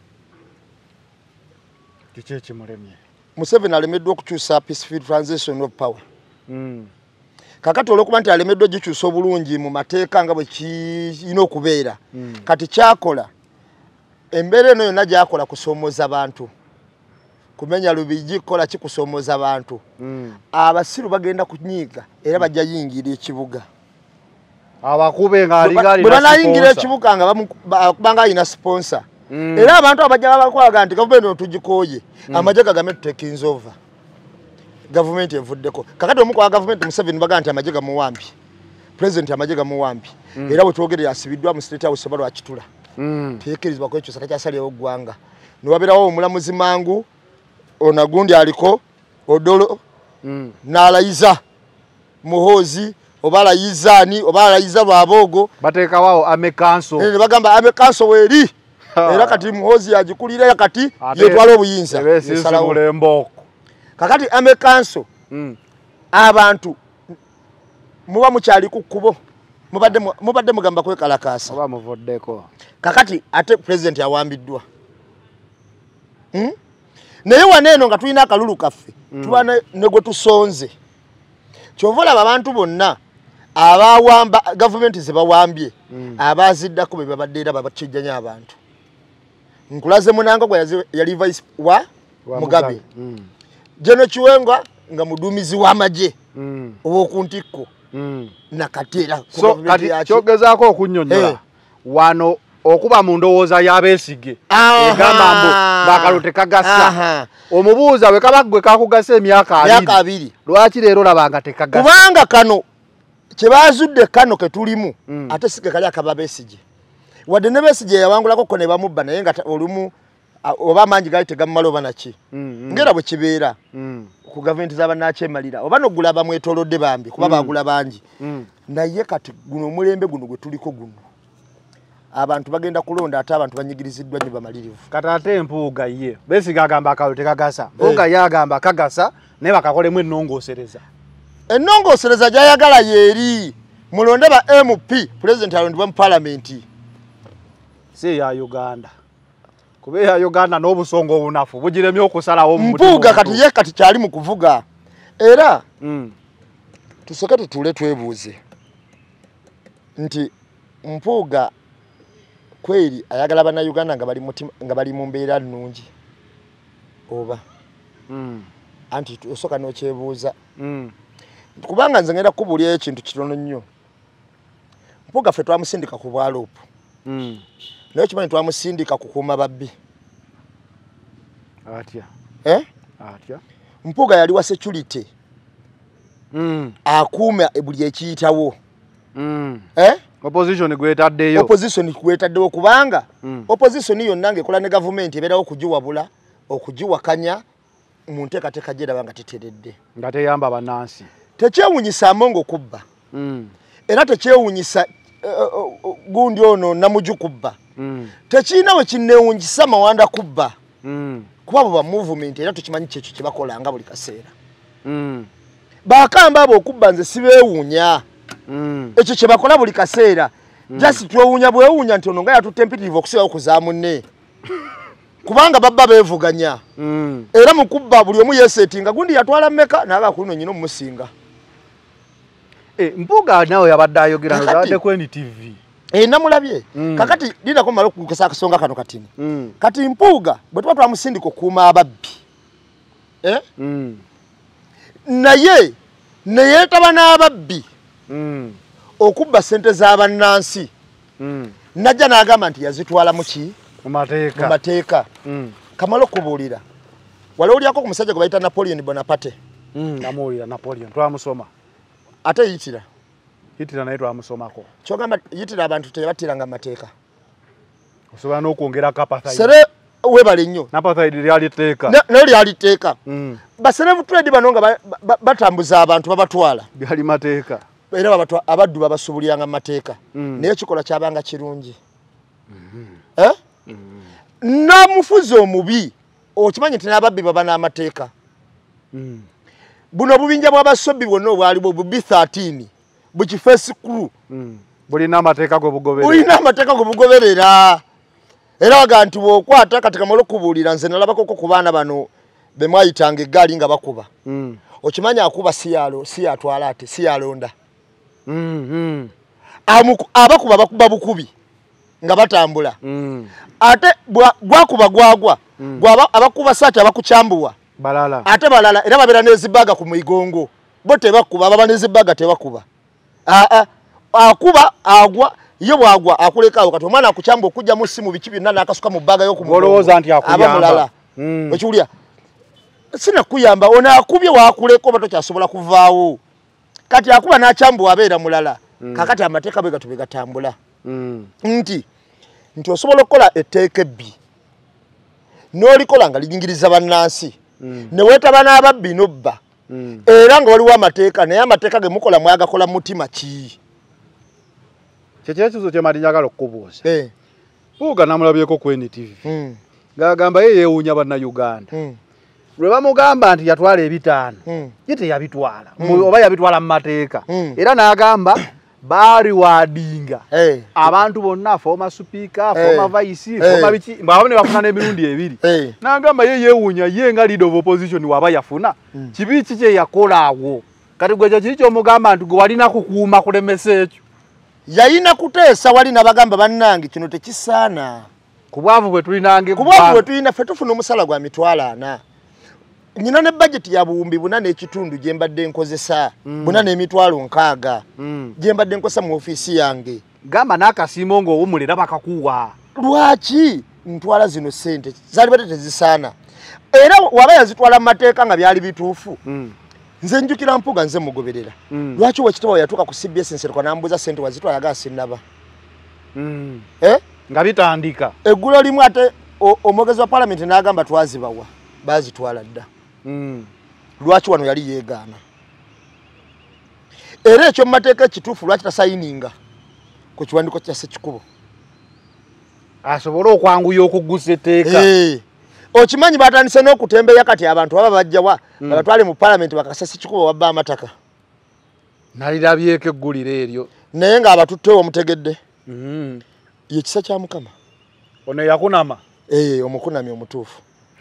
kiki kimulemye Museveni alemeddwa okukyusa peaceful transition of power kakati olw'okuba nti alemeddwa gikyusa obulungi mu mateeka nga bwe kirina okubeera kati kyakola embeera eno yonna gyakola kusoomoza bantu kumenya lubiji kola kikusoomoza abantu abasiru bagenda kunyiga era bajja yingira ekibuga abakube nga alingali bana yingira ekibuga nga bakubanga ina sponsor era abantu abajja bakwaga nti government tugikoye amajja gagamete taking over government evuddeko kakati omukwa government Museveni baga nti amajja gamuwambi president amajja gamuwambi era bwe twogere yasibiddwa mu state house balo akitula tekerizwa ko ekyo sakya sali ogwanga niwabirawo omulamuzi mangu onagundi aliko odolo n'alayiza Muhoozi oba alayizani oba alayiza Lwabogo bateeka wao amekanso bagamba amekanso weri era kati Muhoozi yagikulira kati yetwala obuyinza kakati amekanso abantu muba mukyali ku kkubo mubadde mugamba kwekalakaasa oba muvoddeko kakati ate president yawambiddwa naye waneeno nga tulina akalulu kaffe tuba ne gwe tusonze kyova olaba abantu bonna abawamba gavumenti ze bawambye abaziddako be babadde era babakijjanya abantu nkulaze Munango gwe yali vice wa Mugabe Jeno Chiwenga nga mudumizi w'amagye ow'okuntikko nakatera so kati kyogezaako okunnyonnyola wano okuba mu ndowooza y'abeesige egamba mbu bakalulu tekagasa omubuuza bwe kaba gwe kakugasa emyaka 2 lwaki leero labanga tekagasa kubanga kano kye baazudde kano ke tulimu ate sige kali akaba Besigye wadde ne Besigye yawangulako ko ne bamubba naye nga olumu oba amangi gali tegamumala oba naki ngera bwe kibeera ku gavumenti z'abannakyemalira oba nogula bamwetoolodde bambi kuba baagula bangi naye kati guno omulembe guno gwe tuliko guno abantu bagenda kulonda ate abantu banyigiriziddwa nnyo bamalirivu kati ate empuuga ye Besigye agamba akalulu tekagasa mpuuga ye agamba kagasa naye bakakolemu ennongoosereza ennongoosereza gy'ayagala yeeri mulonde ba MP pulezidenti alondebwa mu paalamenti si ya Uganda kubeera Uganda n'obusongo obunafu bugiremye okusalawo mu Mpuuga kati kyali mu kuvuga era tusoke tutule twebuuze nti Mpuuga kweri ayagala bannayuganda nga bali mu mbeera nnungi oba anti osoka n'okyebuuza kubanga nze ngenda kubuulyayo ekintu kitono nnyo. Mpuuga ffe twamusindika ku bwaloopu naye kimanyi twamusindika kukuuma babbi atya Mpuuga yali wa security akuuma buli ekiyitawo opposition gwetaddeyo kubanga opposition yonna ng'ekola ne gavumenti ebeerawo okugiwabula okugiwakanya mu nteekateeka gy'eraba nga teteredde nga teyamba bannansi. Tekyewuunyisa Amongo kubba era tekyewuunyisa gundi ono Namuju kubba tekiina we kinneewuunyisa Mawanda kubba kuba abo ba movement era tukimanyi kyekyo kye bakola nga buli kaseera bakamba abo okubba nze sibeewuunya ekyo kye bakola buli kaseera just twewuunya bwewuunya nti ono nga yatutte mpitirivu okusibawo kuzaa munne kubanga babba beevuganya era mu kubba buli omu yeesetinga gundi yatwala mmeka naaga kuno nyina omumusinga. Mpuuga nawe yabadde ayogera nozabadde ku NTV namulabye kakati linako mmala okukesa akasonga kano katini kati Mpuuga bwe tuba twamusindika okukuuma ababbi naye neyeetaba n'ababbi okubba ssente z'abannansi najja n'agamba nti yazitwala muki mu mateeka kamala okubuulira wala olyako ku musajja gwe bayita Napoleon Bonaparte namuwulira Napoleon twamusoma ate yitira naye twamusomako kyogamba yitira abantu teyabattiranga mateeka osobola n'okwongera kapathaidi sere webale nnyo napathaidi lyaliteeka nayo lyaliteeka baserevu trade bano nga batambuza abantu babatwala byali mateeka era abaddu babasubulyanga mateeka naye kikola kyabanga kirungi n'omufuzi omubi okimanyi nti n'ababbi baba n'amateeka buno obubinja bw'abasobbi bwonna obwaliwo bubi 13 bukifeesi crew bulina amateeka gwe bugoberera era waga nti bw'okwata kati kamala okubuulira nze nalabakoko ku baana bano be mwayitanga eggaali nga bakuba okimanyi akuba si yatwala ate si yalonda abakuba bakuba bukubi nga batambula ate gwakuba gwagwa abakuba saati abakucambuwa ate balala era babeera n'ezibbaga ku migongo bo tebakuba baba n'ezibbaga tebakuba akuba agwa ye bwagwa akulekaawo kati omwana akucamba okujja mu ssimu biki byonna n'akasuka mu bbaga y'okumuolowooza nti akuyamba okiwulira sinakuyamba ono akubye waakuleka oba tokyasobola kuvaawo kati akuba n'acambuwa abeera mulala kakati amateeka bwe gatube gatambula nti osobola okukola etteeka ebbi n'olikola nga liyingiriza bannansi ne weetaba n'ababbi n'obba era nga waliwo amateeka naye amateeka ge mukola mwagakola mutima ki kyekyekizo kye mali njagala okukubuuza Mpuuga namulabyeko ku NTV ng'agamba ye yeewuunya bannayuganda lwe bamugamba nti yatwala ebitaano ye teyabitwala oba yabitwala mu mateeka era n'agamba baariwaadinga abantu bonna former speaker former vice former biki mbaawo ne bafuna n'emirundi ebiri n'agamba ye yeewuunya ye nga leader of opposition waba yafuna kibi ki kye yakola awo kati gwe kiki ky'omugamba nti gwe walina kukuuma kulemesa ekyo yalina kuteesa wali n'abagamba bannange kino tekisaana ku bwavu bwe tulinange ffe tufuna omusala gwa mitwalo 4 nyina ne budget ya buwumbi 4 n'ekitundu gye mbadde nkozesa 4 n'emitwalo 6 gye mbadde nkozesa mu ofiisi yange gamba n'akasiimo ng'owumulira bakakuwa lwaki ntwala zino ssente zaali bate tezisaana era waba yazitwala mu mateeka nga byali bituufu nze njukira Mpuuga nze mugoberera lwaki wekitaba yatuuka ku CBS nsereko n'ambuuza ssente wazitwala aga sinnaba nga bitandika eggulo limu ate omwogezi wa palamenti n'agamba twazibawa bazitwala dda lwaki wano yali yeegaana era ekyo mu mateeka ekituufu lwaki tasayininga ku kiwandiiko kya Ssekikubo asobole okwanguya okuggusa etteeka okimanyi batandise n'okutembeeya kati abantu baba bajjawa babatwale mu palamenti bakasa Ssekikubo wabba amataka nalirabyeko egguliro eryo naye ng'abatutte omutegedde ye kisa kya Mukama ono yakunama omukunami omutuufu.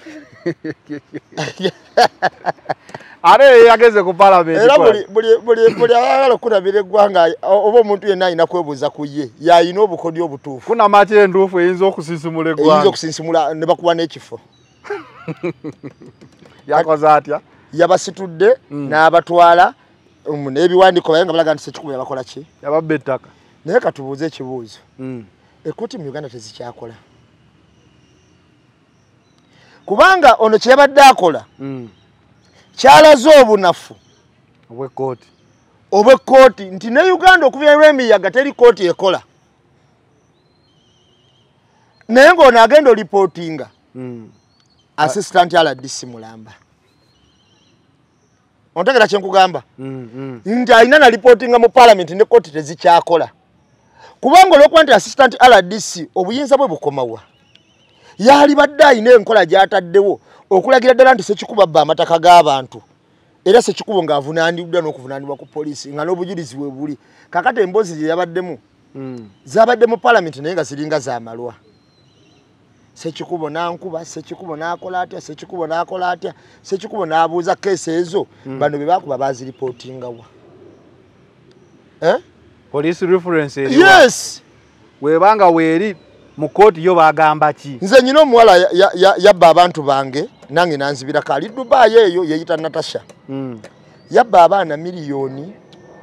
Are yageze ku parliament. Era buli ayagala okunamira eggwanga oba omuntu yenna alina kwebuuza ku ye y'alina obukodyo obutuufu. Kunamaki enduufu eyinza okusinsimula eggwanga. Eyinza okusinsimula ne bakuba n'ekifo. Yakoze atya? Yabasitudde n'abatwala n'ebiwandiiko baye nga balaga nti Ssekikubo yabakola ki? Yababba ettaka. Naye katubuuze ekibuuzo. Ekkooti mu Uganda tezikyakola. Kubanga ono kye yabadde akola kyalaze obunafu obw'ekkooti nti ne Uganda okuva olw'emiyaga teri kkooti ekola. Naye ng'ono agenda olipootinga assistant RDC Mulamba. Ontegera kye nkugamba? Nti alina na reportinga mu parliament ne kkooti tezikyakola. Kubanga olw'okuba nti assistant RDC obuyinza bwe bukomawa. Yali badde alina enkola gy'ataddewo okulagira ddala nti Ssekikubo abba amataka g'abantu. Era Ssekikubo ng'avunaaniddwa n'okuvunaanibwa ku poliisi nga n'obujulizi bwe buli. Kakati emboozi gye yabaddemu zabadde mu parliament naye nga ziringa z'amalwa. Ssekikubo n'ankuba, Ssekikubo n'akola atya, Ssekikubo n'akola atya, Ssekikubo n'abuuza keesi ezo bano be baakuba baaziripootingawa. Police reference eri. Yes. Webanga weeri mu kooti yo bagamba ki? Nze nyina omuwala yabba abantu bange nange nanzibira kali Dubai eyo yeyita Natasha. Yabba abaana miliyoni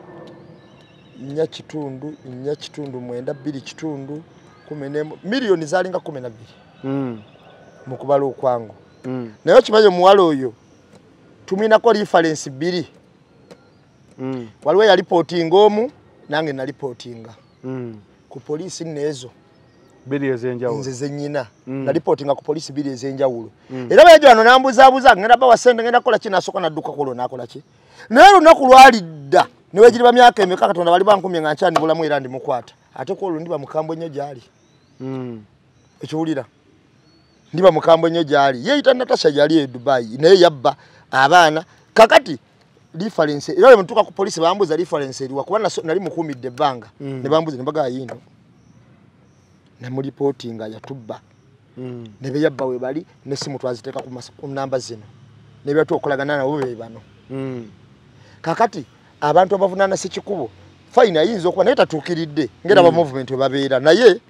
4.9 miliyoni zalinga 12 mu kubala okwangu. Naye kimanyi omuwala oyo tuminako reference 2. Waliwo ya reporting omu nange na reportinga ku poliisi nezo 2 ezenjawulo. Nze zenyina na reportinga ku poliisi 2 ezenjawulo. Era baje wano nambuzabuza ngenda bawa sente ngenda kola ki nasoka nadduka kolo nakola ki. Naye lunaku lwalidda niwe giriba myaka emeka Katonda bali bankumye nga nkyandi bulamu era ndi mukwata. Ate ko lundi ba mukambwe nnyo gyali. Ekiwulira. Ndiba mukambwe nnyo gyali. Yeyita Natasha gyali e Dubai naye yabba abaana kakati reference era mtuka ku police bambuza reference eriwa kuba nali mukumidde ebbanga ne bambuza ne baga yino na mu reporting yatubba ne be yabba we bali ne simu twaziteka ku namba zino ne byatu okolagana nabo be bano kakati abantu abavunana Ssekikubo fine ayinza okuba naye tatuukiridde ngera ba movement we babeera naye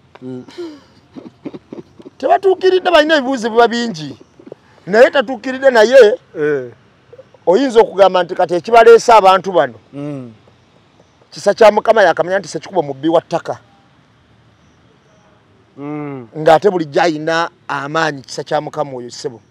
tebatuukiridde balina ebibuuzo biba bingi naye tatuukiridde naye oyinza okugamba nti kati ekibaleesa abantu bano kisa kya Mukama yakamanya nti Ssekikubo mubbi wa ttaka ng'ate bulijjo alina amaanyi kisa kya Mukama oyo ssebo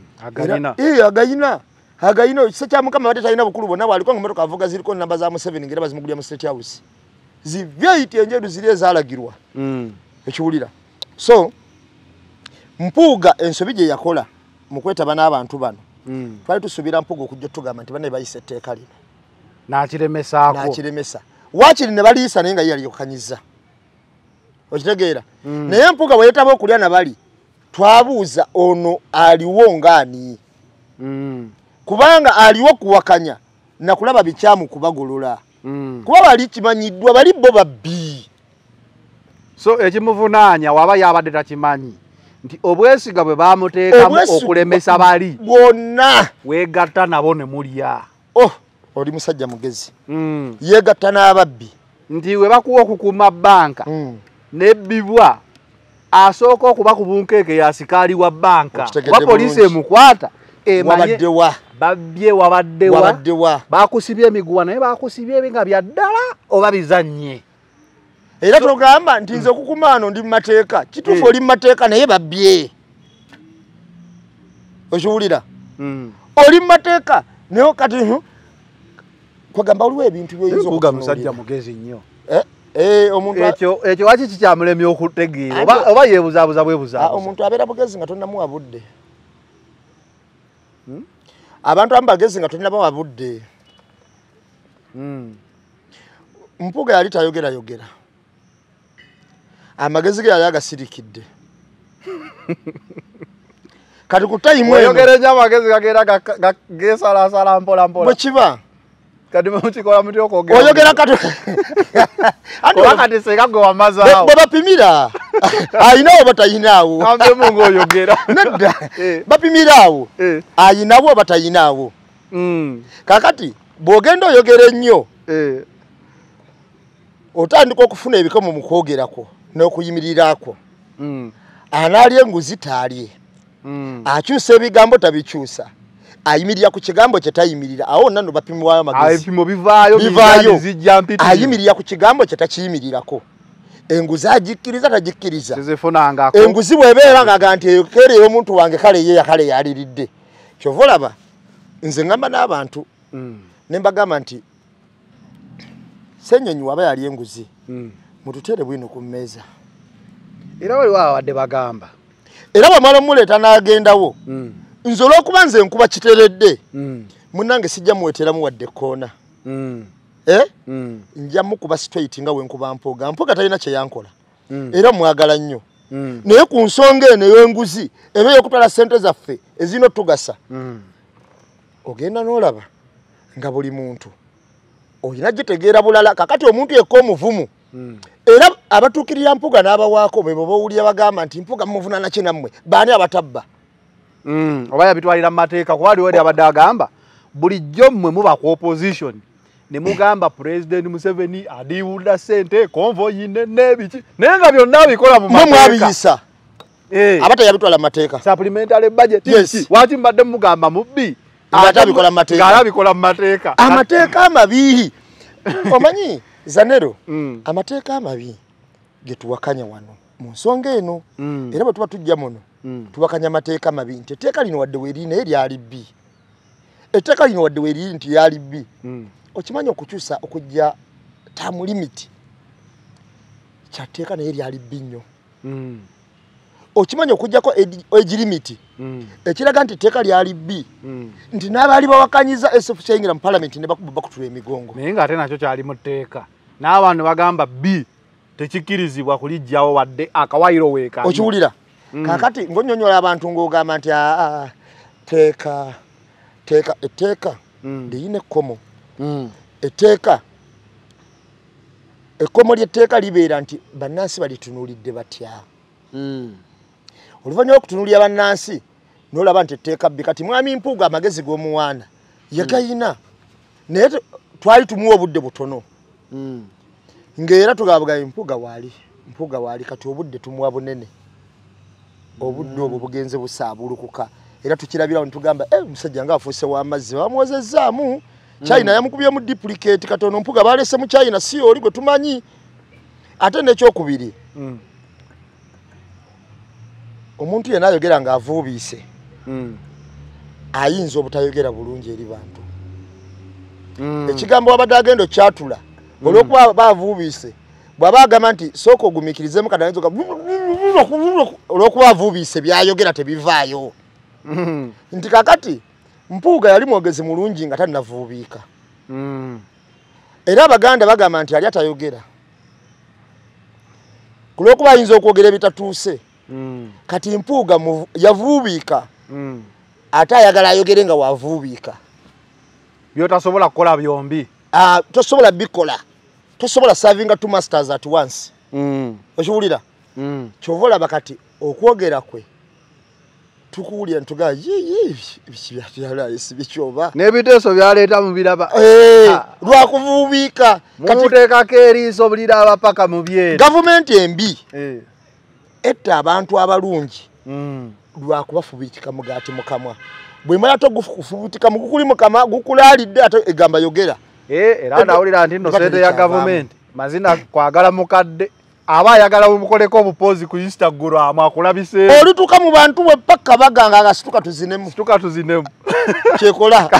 agayina kisa kya Mukama badde talina bukulu bonna bwaliko ng'emmotoka avuga ziriko namba za Museveni ngera bazimugulya mu State House zivyayiti enjeru ziri ezaalagirwa ekiwulira so Mpuuga ensobi gye yakola mu kwetaba n'abantu bano twali tusuubira Mpuuga okujja tugamba nti bane bayise etteeka lino n'akiremesa waakiri ne baliisa naye nga ye yaliyokanyiza okitegeera naye Mpuuga bwe yeetaba okulya na bali twabuuza ono aliwo ng'ani kubanga aliwo kuwakanya na kulaba bikyamu kubagolola kuba bali kimanyiddwa bali bo babbi so ekimuvunaanya waba yabadde takimanyi nti obwesiga bwe bamuteekamu okulemesa bali bwonna weegatta nabo ne mulya oli musajja mugezi yeegatta n'ababbi nti we bakuwa okukuuma bbanka nebbibwa asooka okuba ku bunkeeke ya sikaali wa bbanka wa poliisi emukwata emanye babbye wabaddewa bakusibye emiguwa naye bakusibye nga bya ddala oba bizannye era togamba nti nze okukumaano ndi mu mateeka kituufu oli mu mateeka naye babbye okiwulira oli mu mateeka naye kati kwagamba oliwo ebintu byoyinza okuga musajja mugezi nnyo omuntu ekyo waki kikyamulemye okutegeera oba yeebuzaabuza bwebuzaabuza omuntu abeera mugezi nga tonnamuwa budde abantu abamu bagezi nga tonnabawa budde Mpuuga yali tayogerayogera amagezi ge yali agasirikidde kati ku tayimu oyogera nnyo amagezi gagenda geesalaasala mpola bwe kiba kati mukikola mutya okwogera oyogera kati kati seka gwe wamazaawo bwe bapimira ayinawo batayinaawo kambe mungo oyogera nedda bapimiraawo ayinawo batayinaawo kakati bw'ogenda oyogera ennyo otandika okufuna ebikomo mu kwogerako n'okuyimirirako anaalya enguzi taalye akyusa ebigambo tabikyusa ayimirira ku kigambo kye tayimirira awo nano bapimibwayo amagezi ebipimo bivaayo ayimirira ku kigambo kye takiyimirirako enguzi agikkiriza tagikkiriza tezefunangako enguzi bw'ebeera ng'aga nti eyo kere ey'omuntu wange kale ye yakale yaliridde kyova olaba nze ngamba n'abantu ne mbagamba nti Ssenyonyi waba yali enguzi mututere bwino ku mmeeza era wali wawadde bagamba era bwamala muleeta n'agendawo nze olw'okuba nze nkuba kiteredde munnange sijja muweeteramu wadde ekkoona nja mukuba straight nga wenkuba mpoga talina kye yankola era mwagala nnyo naye ku nsonga eno ey'enguzi eba ey'okutwala ssente zaffe ezirina otugasa ogenda n'olaba nga buli muntu olina gitegeera bulala kakati omuntu yekka omuvumu era abatuukirira mpuga n'abawaako be bawulira bagamba nti mpuga muvunaana ki nammwe baani abatabba oba yabitwalira mu mateeka kuba waliwo eri abadde agamba bulijjo mmwe muba ku opposition ne mugamba President Museveni adiwulira ssente konvoyi n'ebiki naye nga byonna bikola mu mateeka mwabiyisa abata yabitwala mu mateeka supplementary budget waki mbadde mugamba mubbi atabikola mu mateeka alabikola mu mateeka amateeka amabi omanyi Zanero amateeka amabi ge tuwakanya wano mu nsonga eno era bwe tuba tujja muno tuwakanya amateeka amabi nti etteeka lino wadde weeriri naye lyali bbi etteeka lino wadde weeriri nti lyali bbi okimanyi okukyusa okujja term limit kyatteeka naye lyali bbi nnyo okimanyi okujjako age limit ekiraga nti etteeka lyali bbi nti n'abaali bawakanyiza SF kyayingira mu parliament ne bakuba bakutula emigongo naye ng'ate nakyo kyali mu tteeka n'abantu bagamba bbi tekikkirizibwa kulijjawo wadde akawayiro weeka okiwulira kakati ng'onnyonnyola abantu ng'ogamba nti etteeka liyina ekkomo etteeka ekkomo ly'etteeka libeera nti bannansi balitunuulidde batya oluvannyuma okutunuulira bannansi n'olaba nti etteeka bbi kati mwami Mpuuga amagezi g'omuwaana yagayina naye twali tumuwa obudde butono ng'era tugabugaye Mpuuga waali kati obudde tumuwa bunene obudde obwo bugenze busaabulukuka era tukirabira ne tugamba omusajja ng'afuuse w'amazzi bamuwozezzaamu China yamukubyemu duplicate katono Mpuuga balese mu China si oli gwe tumanyi ate n'ekyokubiri omuntu yenna ayogera ng'avuubiise ayinza obutayogera bulungi eri bantu ekigambo wabadde agenda okyatula olw'okuba baavuubiise bw'aba agamba nti sooka ogumiikirizemu kadayinza olw'okuba avuubiise byayogera tebivaayo nti kakati Mpuuga yali mwogezi mulungi nga tannavuubiika era Abaganda bagamba nti yali atayogera ku lw'okuba ayinza okwogera ebitatuuse kati Mpuuga yavuubiika ate ayagala ayogere nga waavuubiika byotasobola kukola byombi tosobola bikola tosobola serving two masters at once okiwulira kyova olaba kati okwogera kwe tukuwulira ntugaa bikyoba n'ebiteeso byaleeta mu biraba lwakuvuubiika mumuteekako eriiso buliraba paka mu byeri gavumenti embi etta abantu abalungi lwakubafubiitika mugaati mukamwa bwe mala togufubiitika mugukuli mukama gukulaalidde ate egamba yogera era ndawulira nti nno sente ya gavumenti mazina kwagala mukadde aba ayagala umukoleko obupozi ku Instagram akulabiseemu olituuka mu bantu bwe paka baganga nga situka tuzinemu kyekola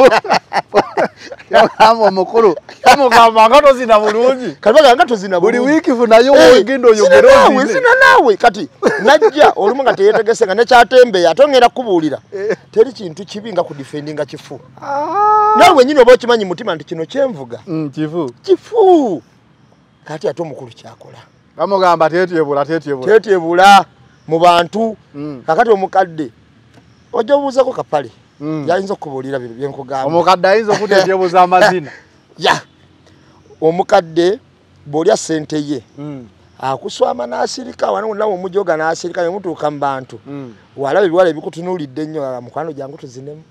omukulu amugamba nga tozina bulungi kalibaga nga tozina buli wiiki funayo wegenda oyogera ozina naawe kati najja olumu nga teyetegese nga nekyatembeya ate ongenda kubuulira teri kintu kibi nga kudifendinga kifu naawe nyini oba okimanyi mutima nti kino kyenvuga kifu kati ate omukulu kyakola bamugamba tetyebula mu bantu kakati omukadde ojja obuuzako kapale yayinza okubuulira bino byenkugamba omukadde ayinza okutetebuza amazina omukadde bw'olya ssente ye akuswama n'asirika wano nawo mujoga n'asirika ne mutuuka mu bantu walabe ebiwala ebikutunuulidde nnyo mukwano jangu tuzinemu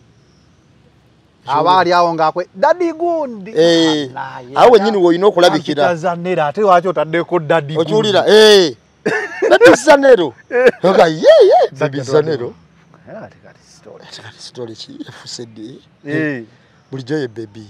abaali awo ngakwe dadi gundi awo wenyini woyina okulabikira tazanera ate waki otaddeko dadi gundi okiwulira dadi zanero oga yeye baby zanero kati story ki efusedde bulijjo ye baby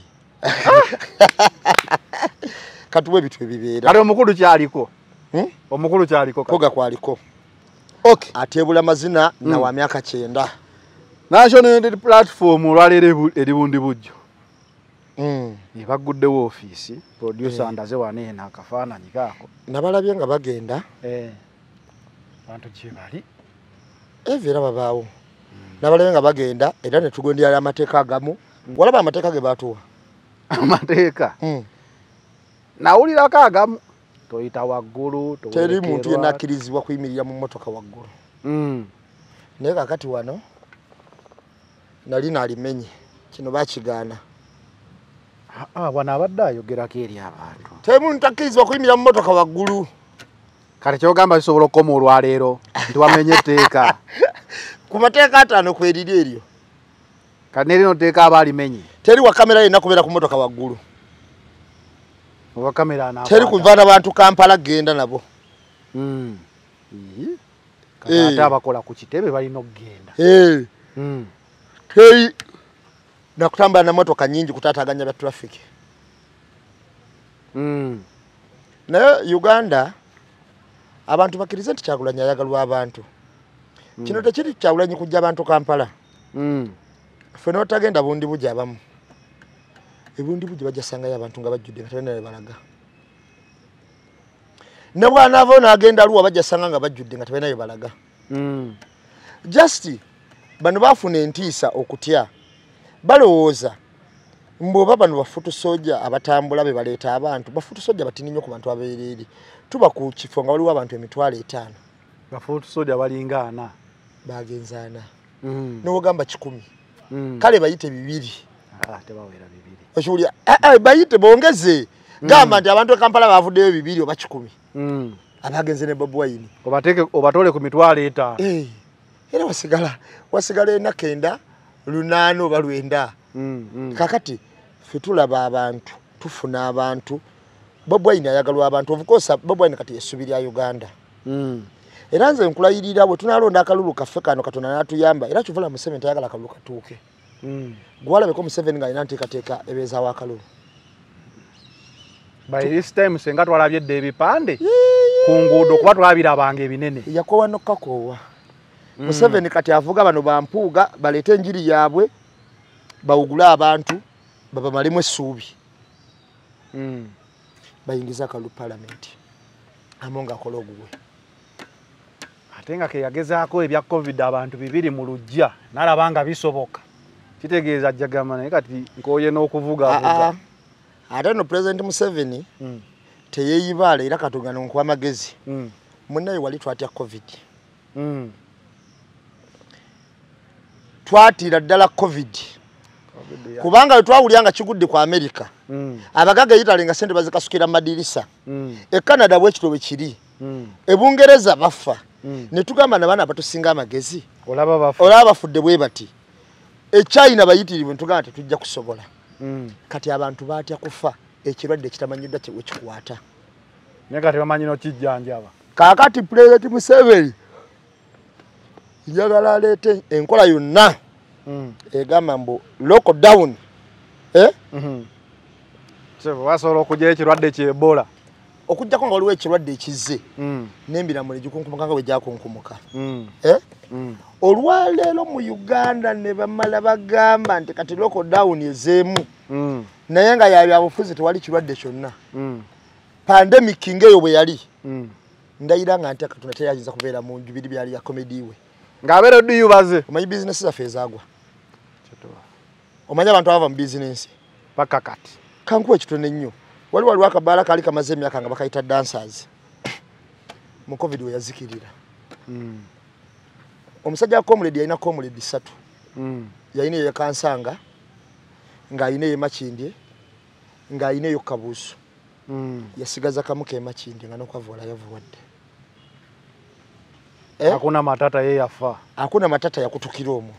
katuwe bitu ebibeera kati omukulu kyaliko omukulu kyaliko koga kwaliko okay atebula mazina na wa myaka 9 National Unity Platform olwaleero eri bundi bujjo baguddewo ofiisi producer andaze waneena akafaananyi kaako nabalabye nga bagenda bantu gye bali evera babaawo nabalabye nga bagenda era ne tugondera amateeka agamu walaba amateeka ge baatuwa amateeka nawulirako agamu toyita waggulu teri muntu yenna akkirizibwa kuyimirira mu mmotoka waggulu naye kakati wano nali nalimenye kino bakigaana bwana abadde ayogerako eri abantu teri muntu akkirizibwa kuyimirira mu mmotoka waggulu kati kyogamba bisobola okukoma olwaleero nti wamenye etteeka ku mateeka 5 kweriri eryo kati nerino teeka abaalimenye teri wa kamera yenna kubeera ku mmotoka waggulu oba kamera anakwata teri kuvaana bantu Kampala genda nabo kati ate abakola ku kitebe balina okugenda teri nakutambula na motoka nyingi kutaataganya bya traffic naye Uganda abantu bakkiriza nti Kyagulanyi ayagalwa abantu kino tekiri Kyagulanyi kujja abantu Kampala ffe n'otagenda bundi buja abamu ebundi buja bajja sangayo abantu nga bajjudde nga tebana balaga ne bw'anaava n'agenda Arua bajja sanga nga bajjudde nga tebana balaga just bano baafuna entiisa okutya balowooza mboba bano bafutu soja abatambula be baleeta abantu bafutu soja batini nnyo ku bantu abeereri tuba ku kifo nga waliwo abantu 5,000 bafutu soja balinga 4 bagenza 4 n'ogamba 10 kale bayite 2 tebawera 2 okiwulira bayite bongeze gamba nti abantu e Kampala bavuddeyo 2 oba 10 abagenze ne Bobi Wine obatole ku 5,000 era wasigala ennaku 9 8 oba 9 kakati ffe tulaba abantu tufuna abantu Bobi Wine ayagalwa abantu of course Bobi Wine kati yeesubirya Uganda era nze nkulayirira bwe tunalonda akalulu kaffe kano Katonda n'atuyamba era Kivula Museveni tayagala akalulu katuuke gwalabeko Museveni nga alina nteekateeka ebeezaawo akalulu by this time senga twalabye edda ebipande ku nguudo kuba twabirabanga ebinene yakoowa nokkakoowa Museveni kati avuga bano bampuuga baleete enjiri yaabwe bawugule abantu babamalemu essuubi bayingiza akalulu palamenti amonga akola ogugwe ate nga keyagezaako ebya covid abantu 2 mu lujja nalabanga bisoboka kitegeeza ajjagamba naye kati nkooye n'okuvuga ate no President Museveni teyeeyibaala era Katonda nkuwa amagezi munnaye wali twatya covid twatira ddala covid kubanga we twawulya nga kigudde ku America abagaga Italy nga sente bazikasukira mu madirisa e Canada bwekito bwe kiri e Bungereza bafa ne tugamba n'abaana abatusinga amagezi olaba bafudde bwe bati e China bayitirivu ntugamba tetujja kusobola kati abantu batya kufa ekirwadde kitamanyiddwa kye kikwata naye kati bamanyi n'okijjanjaba kaakati President Museveni njagala aleete enkola yonna egamba mbu lockdown basobola okujja ekirwadde ky'Ebola okujjako nga waliwo ekirwadde ekizze n'embiramu ne gikunkumuka nga bwe gyakunkumuka olwaleero mu Uganda ne bamala bagamba nti kati lockdown ezeemu naye nga yabyabufuzi tewali kirwadde kyonna pandemic ng'eyo bwe yali ndayira nga nti Katonda teyayinza kubeera mu nju biri byali ya komedi we ng'abeera oduyubaze omanyi bizinesi zaffe ezaagwa omanyi abantu abava mu bizinesi paka kati kankuwa ekitone nnyo waliwo akabaala kaali kamaze emyaka nga bakayita dancers mu covid we yazikirira omusajja wa comrade yalina comrade 3 yalina eyo Kansanga ng'alina eyo Makindye ng'alina eyo Kabuusu yasigaza kamuke makindi nga nokwavula yavuwadde. Hakuna matata yeye yafa. Hakuna matata ya kutukira omwo.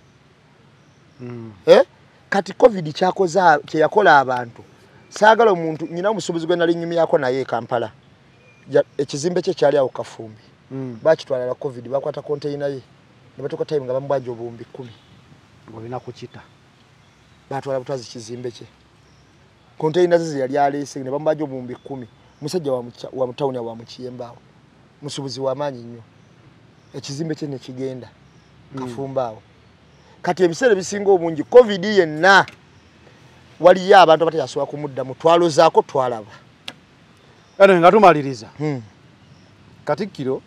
Kati covid kyakoza kye yakola abantu. Saagala omuntu nyina omusubuzi gwe nali nyumi yako naye Kampala. Ekizimbe kye kyali awo Kafumbi. Bakitwala la covid bakwata container ye. Ne batoka time nga bambwaje obumbi 10. Ngolina kuchita. Batwala butwazi kizimbe kye. Container zizi yali alese ne bambwaje obumbi 10. Musajja wa mutawuni wa Mukiyembaawo. Musubuzi wa manyi nnyo. Ekizimbe kye ne kigenda. Kafumbaawo. Kati ebiseera bisinga obungi covid yenna wali ya abantu abatayaswa kumudda mutwalo zaako twalaba. Nga tumaliriza. Katikkiro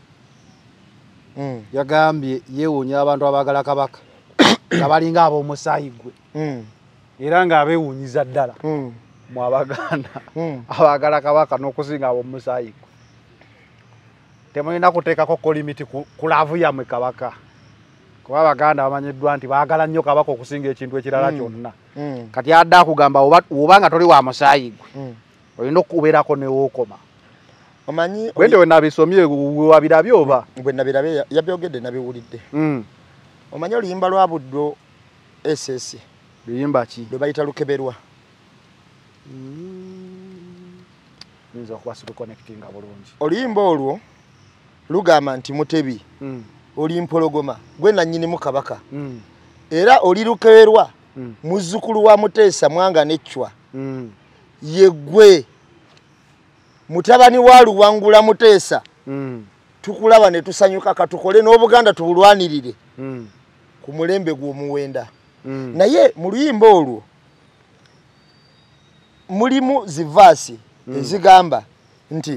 yagambye yeewuunya abantu abagala kabaka nga balinga ab'omusaayi gwe. Era nga abeewuunyiza ddala mu Abaganda abagala kabaka n'okusinga ab'omusaayi gwe. Temulina kuteekako kolimiti ku laavu yammwe kabaka. Kuba Abaganda bamanyiddwa nti baagala nnyo kabaka okusinga ekintu ekirala kyonna. Kati adda akugamba oba nga toli wa musaayi gwe olina okubeerako newookoma. Omanyi wende we nabisomye wabirabye oba? Bwe nabirabye yabyogedde nabiwulidde. Omanyi oluyimba lwa Buddo SS. Luyimba ki? Lwe bayita Lukeberwa. Nza okuba situconnectinga bulungi. Oluyimba olwo lugamba nti Mutebi oli mpologoma gwe nannyinimu kabaka. Era oli Lukeberwa muzzukulu wa Muteesa Mwanga n'Echwa. Yegwe mutabani wa Luwangula Muteesa. Tukulaba ne tusanyuka katukole n'Obuganda tubulwanirire ku mulembe gw'omuwenda. Naye mu luyimba olwo mulimu zivaasi ezigamba nti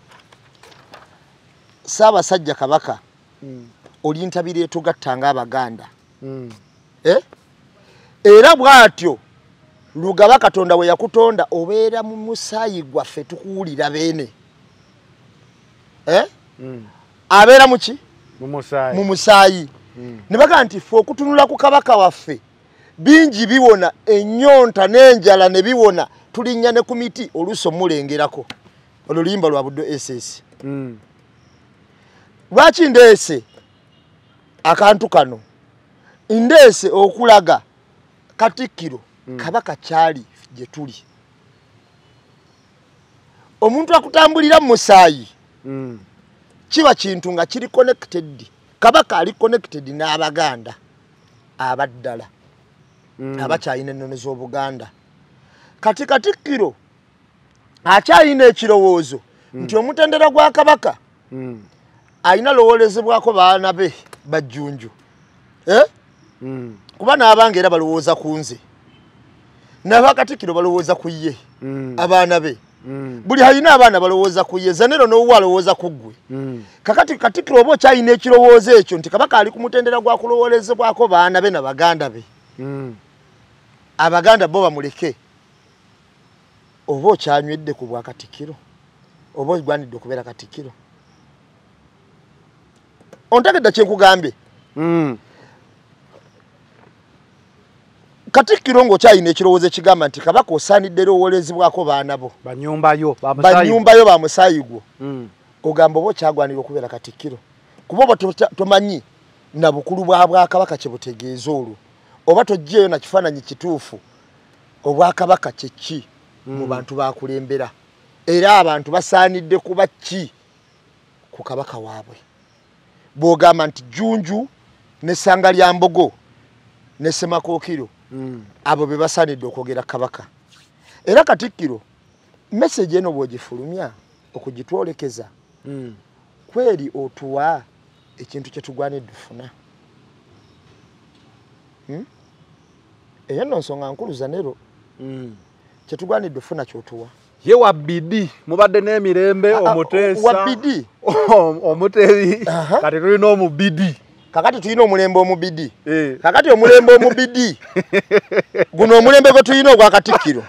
Ssaabasajja Kabaka oli ntabire etugattanga Abaganda. Era bw'atyo Lugaba Katonda we yakutonda obeera mu musaayi gwaffe tukuwulira beene. Abeera muki? Mu musaayi. Ne bagamba nti ffe okutunula ku kabaka waffe bingi biwona, ennyonta n'enjala ne biwona, tulinnya ne ku miti oluusi omulengerako. Olwo luyimba lwa Buddo SS. Lwaki ndeese akantu kano? Ndeese okulaga Katikkiro kabaka kyali gye tuli. Omuntu akutambulira mu musaayi kiba kintu nga kiri connected. Kabaka ali connected n'Abaganda abaddala abakyayina ennono z'Obuganda. Kati Katikkiro akyayina ekirowoozo nti omutendera gwa kabaka ayina lowoolezebwako baana be Bajjunju. Kuba n'abange era balowooza ku nze. Naba Katikkiro balowooza ku ye abaana be. Buli ayina abaana balowooza ku ye. Zanero n'owo alowooza ku ggwe. Kakati Katikkiro oba okyayina ekirowoozo ekyo nti kabaka ali ku mutendera gwa kulowoolezebwako baana be na baganda be. Abaganda bo bamuleke. Oba okyanywedde ku bwa Katikkiro oba ogwanidde okubeera Katikkiro. Ontegedde kye nkugambye. Katikkiro ng'okyayina ekirowoozo ekigamba nti kabaka osaanidde lowoolezebwako baana bo. Banyumbayo ba musaayi gwo. Ogamba oba okyagwanira okubeera Katikkiro. Kuba oba tomanyi na bukulu bwa kabaka kye butegeeza olwo. Oba toggyeyo na kifaananyi kituufu obwakabaka kye ki mu bantu bakulembera. Era abantu basaanidde kuba ki ku kabaka waabwe. Bw'ogamba nti Jjunju ne Ssanga lya Mbogo ne Ssemakookiro abo be basaanidde okwogera kabaka. Era Katikkiro message eno bw'ogifulumya okugitwolekeza kweri otuwa ekintu kye tugwanidde ofuna. Eyo nno nsonga nkulu Zanero. Kye tugwanidde ofuna ky'otuwa. Ye wabidi mubadde n'emirembe Omuteesa. Wabidi. Omutebi. Kati tulina omubidi. Kakati tulina omulembe omubidi. Kakati omulembe omubidi. Guno omulembe gwe tulina ogwa Katikkiro.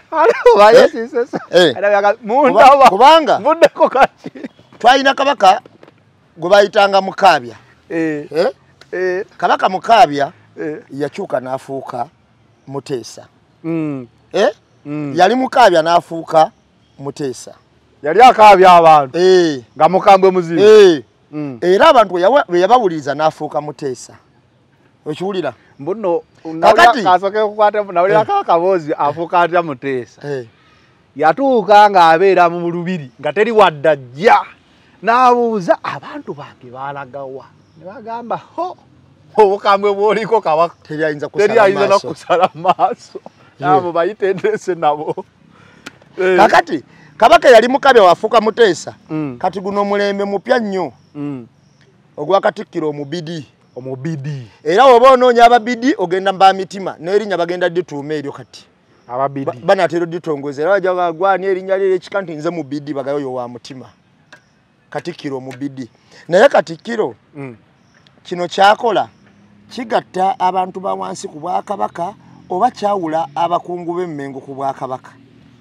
Kubanga muddeko kati. Twalina kabaka gwe bayitanga Mukaabya. Kabaka Mukaabya yakyuka n'afuuka Muteesa. Yali Mukaabya n'afuuka Muteesa yali akaabya abantu nga mukambwe muzimu era abantu bwe yabawuliriza n'afuuka Muteesa okiwulira mbuno kasoke kukwata nawulira kakaboozi afuuka atya Muteesa yatuuka ng'abeera mu lubiri nga teri wadda ajja n'abuuza abantu bange baalagawa ne bagamba ho obukambwe bw'oliko kabaka teri ayinza n'okusala maaso nabo bayitendese nabo kakati kabaka yali mukabya wafuuka Muteesa kati guno omulembe mupya nnyo ogwa Katikkiro omubidi era oba onoonya ababidi ogenda mba mitima n'erinnya bagenda dituuma eryo kati ababidi banatero ditongoza era wajja bagwani erinnya lye ekika nti nze mubidi bagayo wa mutima Katikkiro omubidi naye Katikkiro kino kyakola kigatta abantu ba wansi ku Bwakabaka oba kyawula abakungu b'emmengo ku Bwakabaka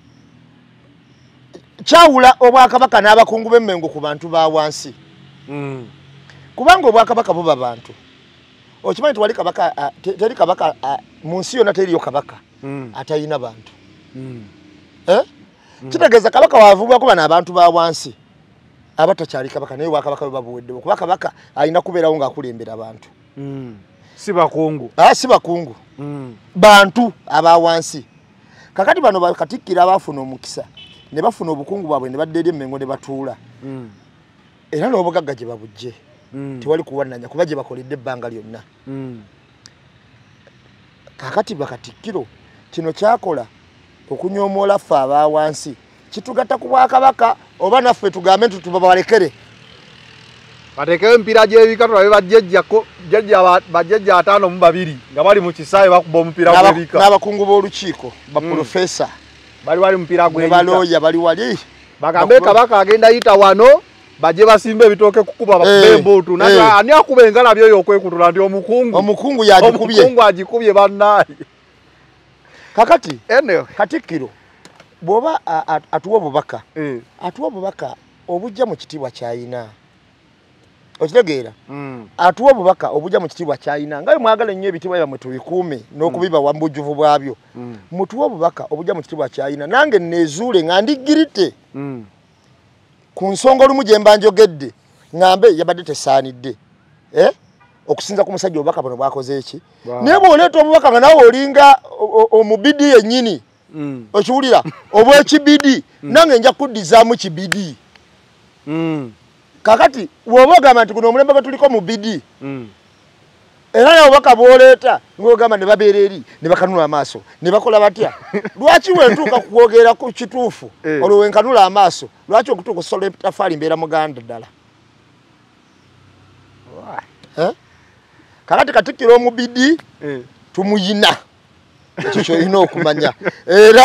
kyawula Obwakabaka n'abakungu b'emmengo ku bantu ba wansi kubanga Obwakabaka buba bantu okimanyi nti wali kabaka teri kabaka mu nsi yonna teriyo kabaka atayina bantu kitegeeza kabaka waavubwako bano abantu ba wansi abatakyali kabaka naye Bwakabaka bwe babuweddewo kuba kabaka alina kubeerawo ng'akulembera abantu si bakungu si bakungu bantu aba wansi kakati bano Bakatikkiro abaafuna omukisa ne bafuna obukungu bwabwe ne badda eri emmengo ne batuula era n'obugagga gye babujje tewali kuwananya kuba gye bakoledde ebbanga lyonna kakati Bakatikkiro kino kyakola okunyoomoola ffe aba wansi kitugatta ku Bwakabaka oba naffe tugambe nti tubalekere batekewo emipiira gy'ebika tulabe bajjajja 52 nga bali mu kisaawe bakuba omupiira gw'ebika n'abakungu b'olukiiko baprofesa bali mupiira gw'ebika balooya bali wali bagambe kabaka agenda yita wano bajje basimba ebitooke kukuba bakube embuutu ani akuba engalabi eyo okwekutula nti omukungu agikubye bannaaye kakati Katikkiro bw'oba atuwa obubaka obujja mu kitiibwa kyayina okitegeera atuwa obubaka obujja mu kitiibwa kyayina nga mwagala nnyo ebitiibwa byammwe tubikuume n'okubibawa mu bujjuvu bwabyo mutuwa obubaka obujja mu kitiibwa kyayina nange neezuule nga ndigirite ku nsonga olumu gye mba njogedde ngambe yabadde tesaanidde okusinza ku musajja obubaka buno bwakoze eki naye bw'oleeta obubaka nga nawe olinga omubidi yennyini okiwulira obw'ekibidi nange nja kuddizaamu kibidi kakati woba ogamba nti guno omulembe gwe tuliko mubidi era n'obubaka bw'oleeta ng'ogamba ne babeera eri ne bakanula amaaso ne bakola batya lwaki wentuuka kwogera ku kituufu olwo wenkanula amaaso lwaki okutuuka osola etafaali mbeera muganda ddala kakati Katikkiro omubidi tumuyina ekyo kyolina okumanya era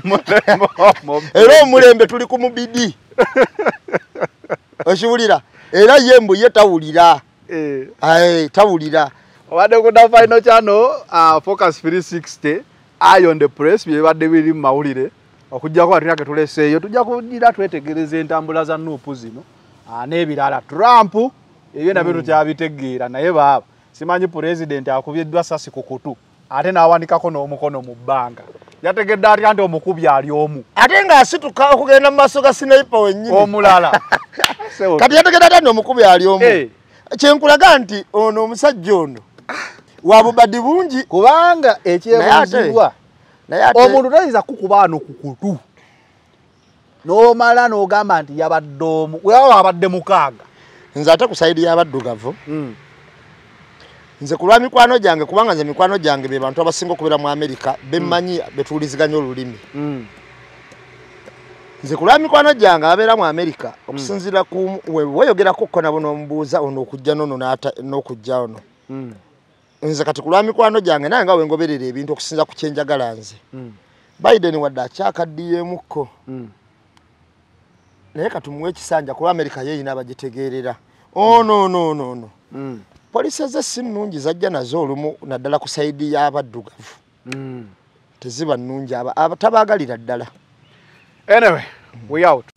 omulembe tuli ku mubidi okiwulira era ye mbu ye tawulira tawulira obadde kuda Final Channel Focus 360 Eye on the Press byebadde biri mu mawulire okujjako atunake tuleseeyo tujja kugira twetegereza entambula za Nuupu zino n'ebirala Trump ebyo nabyo tukyabitegeera naye baaba simanyi president akubiddwa sasi ku kutu ate n'awandikako n'omukono mu bbanga yategedde atya nti omukubi ali omu ate ng'asituka okugenda mu maaso ga sniper wennyini omulala kati yategedde atya nti omukubi ali omu kyenkulaga nti ono omusajja ono wabubadi bungi kubanga ekyebuzibwa omuntu tayinza kukuba ano ku kutu n'omala n'ogamba nti yabadde omu wewa abadde mukaaga nze ate ku sayidi y'abaddugavu nze ku lwa mikwano gyange kubanga nze mikwano gyange be bantu abasinga okubeera mu Amerika bemmanyi betuwuliziganya olulimi nze ku lwa mikwano gyange ababeera mu Amerika okusinziira ku weeyogerako ko nabo n'omubuuza ono okujja nono n'okujja ono nze kati ku lwa mikwano gyange naye nga wengoberera ebintu okusinza ku kyenjagala nze Biden wadde akyakaddiyeemukko naye katumuwe ekisanja kuba Amerika yeeyina abagitegeerera no polisi ez'essimu nnungi zajja nazo olumu naddala ku sayidi y'abaddugavu teziba nnungi tabaagalira ddala anyway we out